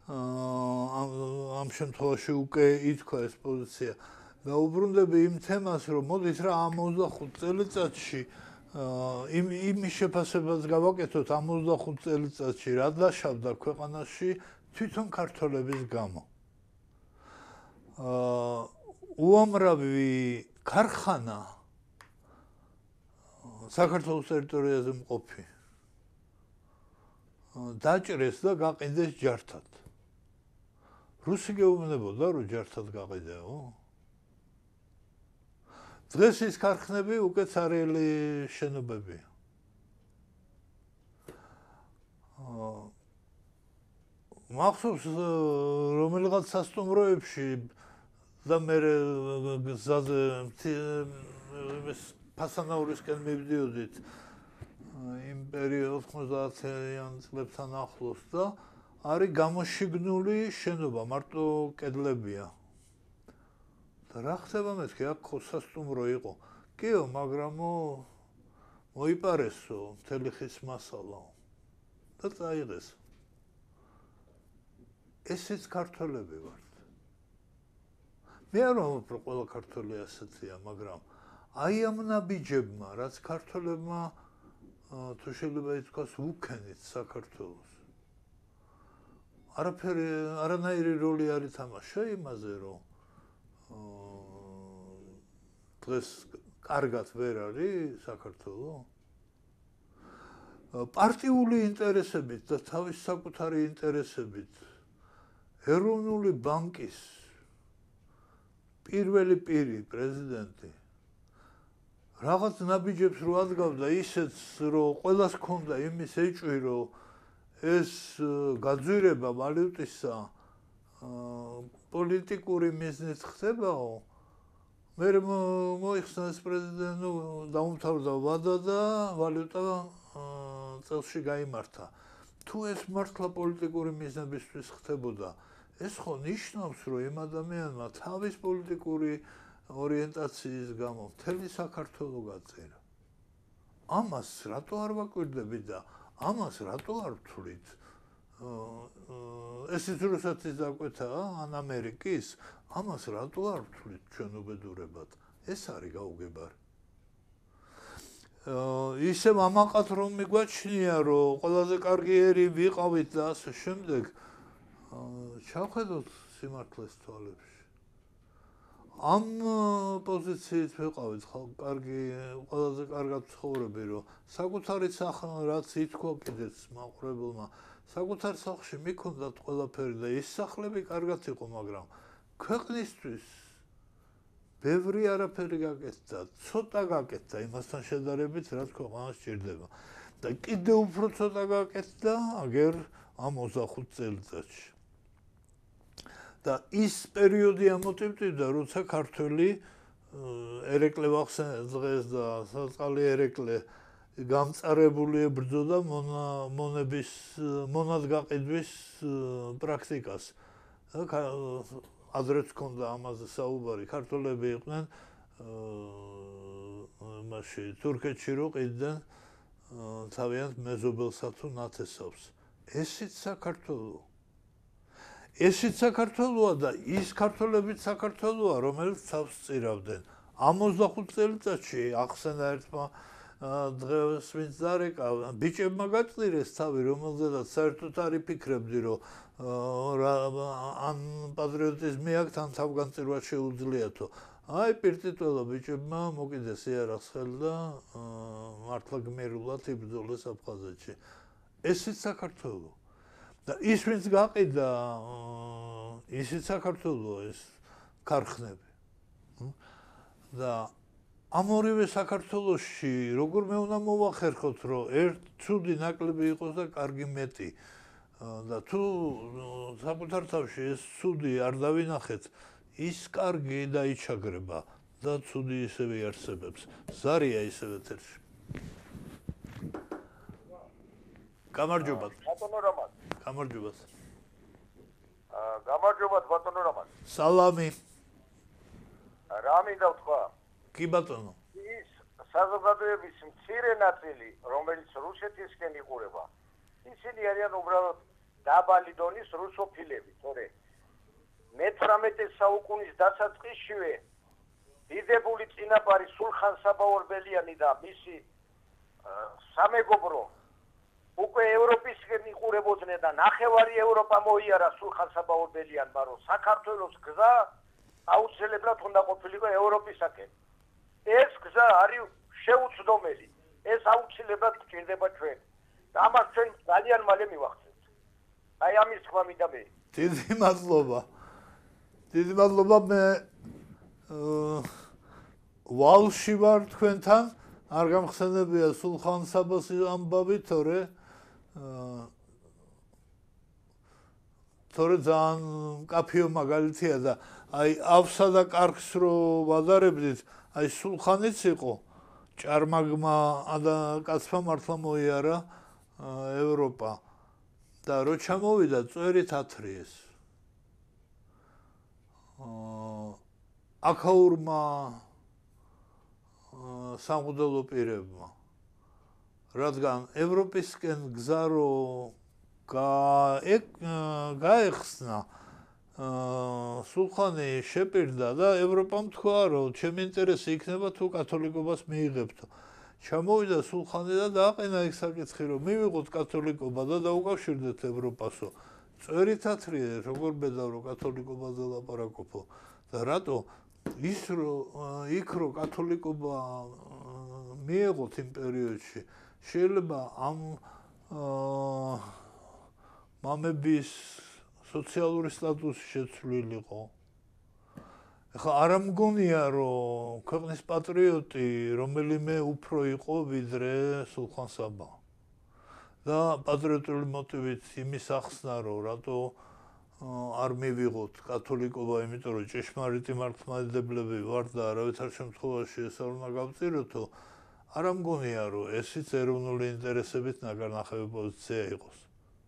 ამ შემთხვევაში უკვე ითქვა ეს პოზიცია დაუბრუნდები იმ თემას რომ მოდით რა ამ 25 წელიწადში იმის შეფასებას გავაკეთოთ ამ 25 წელიწადში რა დაშავდა ქვეყანაში თვითონ ქართველების გამო უამრავი ქარხანა საქართველოს ტერიტორიაზე მყოფი დაჭრეს და გაყიდეს ჯართად. რუსი გეუბნებოდა რომ ჯართად გაყიდეო. დღეს ის ქარხნები უკვე ცარიელი შენობებია. მახსოვს რომელიღაც სასტუმროებში და მე გზაზე ფასანაურისკენ მივდიოდით იმ პერიოდს 90-იან წლებთან ახლოს და არის გამოშიგნული შენობა მარტო კედლებია და რა ხდება მეთქი აქ სასტუმრო იყო კიო მაგრამო მოიპარესო მთელი ხის მასალა და წაიღეს ესეც ქართველები ვართ მე არ ვამბობ რომ ყველა ქართველი ასეთია მაგრამ აი ამ ნაბიჯებმა რაც ქართველებმა თუ შეიძლება ითქვას უკენით საქართველოს არანაირი როლი არ ითამაშა იმაზე რომ დღეს კარგად ვერ არის საქართველო პარტიული ინტერესებით და თავის საკუთარი ინტერესებით ეროვნული ბანკის პირველი პირი პრეზიდენტი რაღაც ნაბიჯებს რო ადგენდა ისეც რომ ყველას ქონდა იმის ეჭვი რომ ეს გაძვირება ვალუტისა პოლიტიკური მიზნით ხდებაო მე მოიხსნა ეს პრეზიდენტი ნუ დაუმთავრდა ვადა და ვალუტა წელში გაიმართა თუ ეს მართლა პოლიტიკური მიზნებისთვის ხდებოდა ეს ხო ნიშნავს რომ იმ ადამიანმა თავის პოლიტიკური ორიენტაციის გამო მთელი საქართველო გაწერა. ამას რატო არ ვაკვირდებით და ამას რატო არ ვთვლით? ესეც რუსეთის დაკვეთაა ან ამერიკის? ამას რატო არ ვთვლით ჩვენ უბედურებად? ეს არის გაუგებარი. ისე მამაყად რომ მიგვაჩნია რომ ყველაზე კარგი ერი ვიყავით და ასე შემდეგ ჩავხედოთ სიმართლეს თვალებში. ამ პოზიციით ვიყავით კარგი ყველაზე კარგად ცხოვრები რომ საკუთარი სახე რაც ითქვა კიდეც მაყურებელმა საკუთარ სახლში მიქონდათ ყველაფერი და ის სახლები კარგად იყო მაგრამ ქვეყნისთვის ბევრი არაფერი გაკეთდა ცოტა გაკეთდა იმასთან შედარებით რაც ქვეყანას სჭირდება და კიდე უფრო ცოტა გაკეთდა აგერ ამ 25 წელიწადში და ის პერიოდი ამოტივტივდა, როცა ქართველი ერეკლე ვახსენეთ დღეს და საწყალი ერეკლე გამწარებული ებრძოდა მონების მონადგაყიდვის პრაქტიკას. ადრეც ჰქონდა ამაზე საუბარი. ქართველები იყვნენ მასში თურქეთში რო ყიდნენ თავიანთ მეზობელსა თუ ნათესავს. ესიც საქართველო ესეც საქართველოა და ის ქართველებიც საქართველოა, რომელიც თავს წირავდნენ. ამ 25 წელიწადში ახსენა ერთმა დღეს ვინც დარეკა, ბიჭებმა გაწყირეს თავი, რომელზედაც საერთოდ არ იფიქრებდი, რომ ან პატრიოტიზმი აქვს, ან თავგანწირვა შეუძლიათო. აი პირტიტველა ბიჭებმა მოკიდეს იარაღს ხელი და მართლა გმირულად იბრძოლეს აფხაზეთში. ესეც საქართველო. და ის ვინც გაყიდა ისიც საქართველოა ეს ქარხნები და ამ ორივე საქართველოში როგორმე უნდა მოვახერხოთ, რომ ერთ ცუდი ნაკლები იყოს და კარგი მეტი. და თუ საკუთარ თავში ეს ცუდი არ დავინახეთ, ის კარგი დაიჩაგრება და ცუდი ისევე იარსებებს. ზარია ისევე თერში. გამარჯობა. ბატონო რომან. გამარჯობა. გამარჯობა ბატონო რომან. სალამი. რა მინდა ვთქვა? კი ბატონო. ის საზოგადოების მცირე ნაწილი, რომელიც რუსეთისკენ იყურება, ისინი არიან უბრალოდ დაბალი დონის რუსოფილები, თორე მე-18 საუკუნის დასაწყისშივე დიდებული წინაპარი სულხან საბა-ორბელიანი და მისი სამეგობრო უკვე ევროპისკენ იყურებოდნენ და ნახევარი ევროპა მოიარა სულხან საბა-ორბელიანმა, რომ საქართველოს გზა აუცილებლად უნდა ყოფილიყო ევროპისაკენ. ეს გზა არის შეუცდომელი. ეს აუცილებლად გჭირდება ჩვენ. და ამას ჩვენ ძალიან მალე მივახცევთ. აი ამის თქვა მინდა მე. დიდი მადლობა. დიდი მადლობა. მე ვალში ვარ თქვენთან. არ გამხსენებია სულხან საბას ამბავი, თორე ძალიან კაფეო მაგალითია და აი ავსა და კარგს რო ვადარებდით, აი სულხანიც იყო ჭარმაგმა და კაცმა მართლა მოიარა ევროპა და რო ჩამოვიდა წვერით ათრიეს. აქაურმა სამღვდელო პირებმა, რადგან ევროპისკენ გზა რო გაეხსნა, სულხანი შეპირდა და ევროპამ თქვა, რომ ჩემი ინტერესი იქნება თუ კათოლიკობას მიიღებთო. ჩამოვიდა სულხანი და დააყენა ეგ საკითხი, რომ მივიღოთ კათოლიკობა და დაუკავშირდეთ ევროპასო. წვერით ათრიეს, როგორ ბედავ რომ კათოლიკობაზე ლაპარაკობო და რატო ის რომ იქ რო კათოლიკობა მიეღოთ იმ პერიოდში, შეიძლება ამ მამების სოციალური სტატუსი შეცვლილიყო. ეხლა არ მგონია, რომ ქვეყნის პატრიოტი რომელიმე უფრო იყო ვიდრე სულხან საბა. და პატრიოტული მოტივით იმის ახსნა, რომ რატო არ მივიღოთ კათოლიკობა, იმიტომ რომ ჭეშმარიტი მართლმადიდებლები ვართ და არავითარ შემთხვევაში ეს არ უნდა გავწიროთო, არ მგონია, რომ ესიც ეროვნული ინტერესებით ნაგარნახევი პოზიცია იყოს.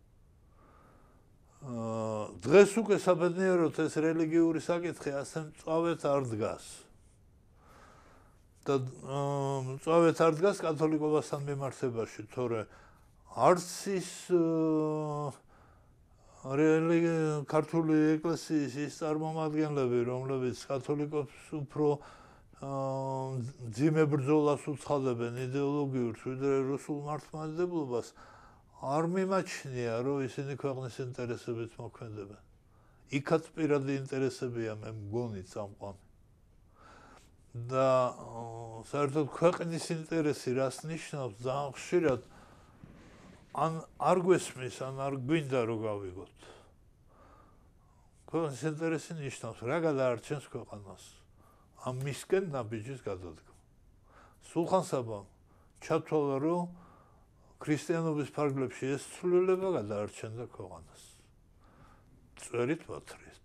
დღეს უკვე საბედნიეროდ ეს რელიგიური საკითხი ასე მწვავედ არ დგას. და მწვავედ არ დგას კათოლიკობასთან მიმართებაში, თორე არც ის ქართული ეკლესიის ის წარმომადგენლები, რომლებიც კათოლიკოს უფრო ძიმე ბრძოლას უცხადებენ იდეოლოგიურს, ვიდრე რუსულ მართლმადიდებლობას, არ მიმაჩნია, რომ ისინი ქვეყნის ინტერესებით მოქმედებენ. იქაც პირადი ინტერესებია, მე მგონი წამყვანი. და საერთოდ ქვეყნის ინტერესი რას ნიშნავს, ძალიან ხშირად ან არ გვესმის, ან არ გვინდა რომ გავიგოთ. ქვეყნის ინტერესი ნიშნავს რა გადაარჩენს ქვეყანას. ამ მისკენ ნაბიჯის გადადგმა. სულხან საბამ ჩათვალა, რომ ქრისტიანობის ფარგლებში ეს ცვლილება გადაარჩენდა ქვეყანას. წვერით ვათრიეთ.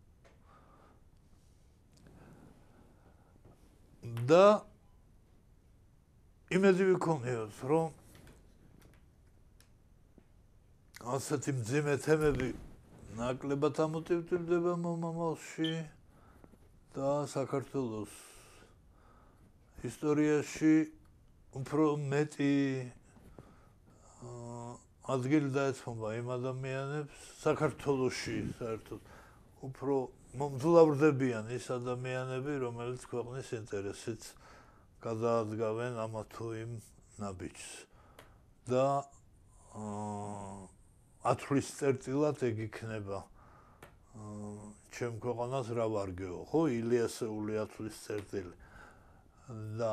და იმედი ვიქონიოთ, რომ ასეთი მძიმე თემები ნაკლებად ამოტივტივდება მომავალში და საქართველოს ისტორიაში უფრო მეტი ადგილი დაეთმობა იმ ადამიანებს საქართველოში საერთოდ უფრო მომძლავრდებიან ის ადამიანები, რომელიც ქვეყნის ინტერესით გადაადგავენ ამა თუ იმ ნაბიჯს და ათვლის წერტილად ეგ იქნება ჩემ ქვეყანას რა ვარგეო, ხო, ილიასეული ათვლის წერტილი და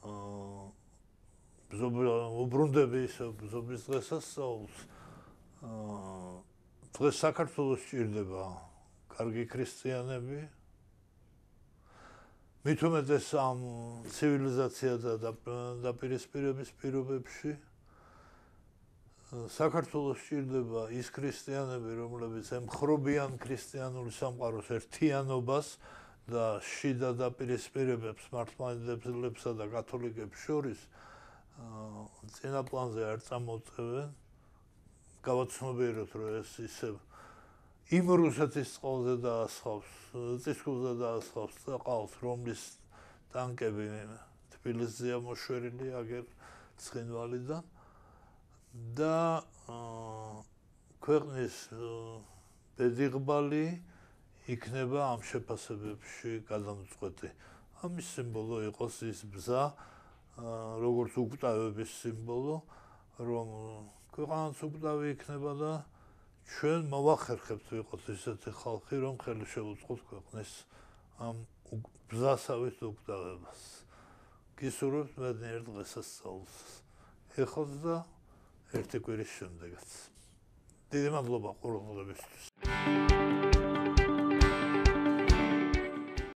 უბრუნდები ბრძობის დღესასწაულს. დღეს საქართველოს ჭირდება კარგი ქრისტიანები მით უმეტეს ამ ცივილიზაცია და დაპირისპირების პირობებში საქართველოს სჭირდება ის ქრისტიანები, რომლებიც ემხრობიან ქრისტიანული სამყაროს ერთიანობას და შიდა დაპირისპირებებს მართლმადიდებლებსა და კათოლიკებს შორის წინა პლანზე არ წამოწევენ. გავაცნობიეროთ, რომ ეს ისევ იმ რუსეთის წყალზე დაასხავს, წისქვილზე დაასხავს და ყავს, რომლის ტანკები თბილისზეა მოშვერილი აგერ ცხინვალიდან და ქვეყნის დედიღბალი იქნება ამ შეფასებებში გადამწყვეტი. ამის სიმბოლო იყოს ის ბზა, როგორც უკვდავების სიმბოლო, რომ ქვეყანაც უკვდავი იქნება და ჩვენ მოვახერხებთ ვიყოთ ისეთი ხალხი, რომ ხელი შეუწყოთ ქვეყნის ამ ბზასავით უკვდავებას. გისურვებთ მედნიერ დღესასწაულს. ეხლა და ერთი კვირის შემდეგაც. დიდი მადლობა ყურადღებისთვის.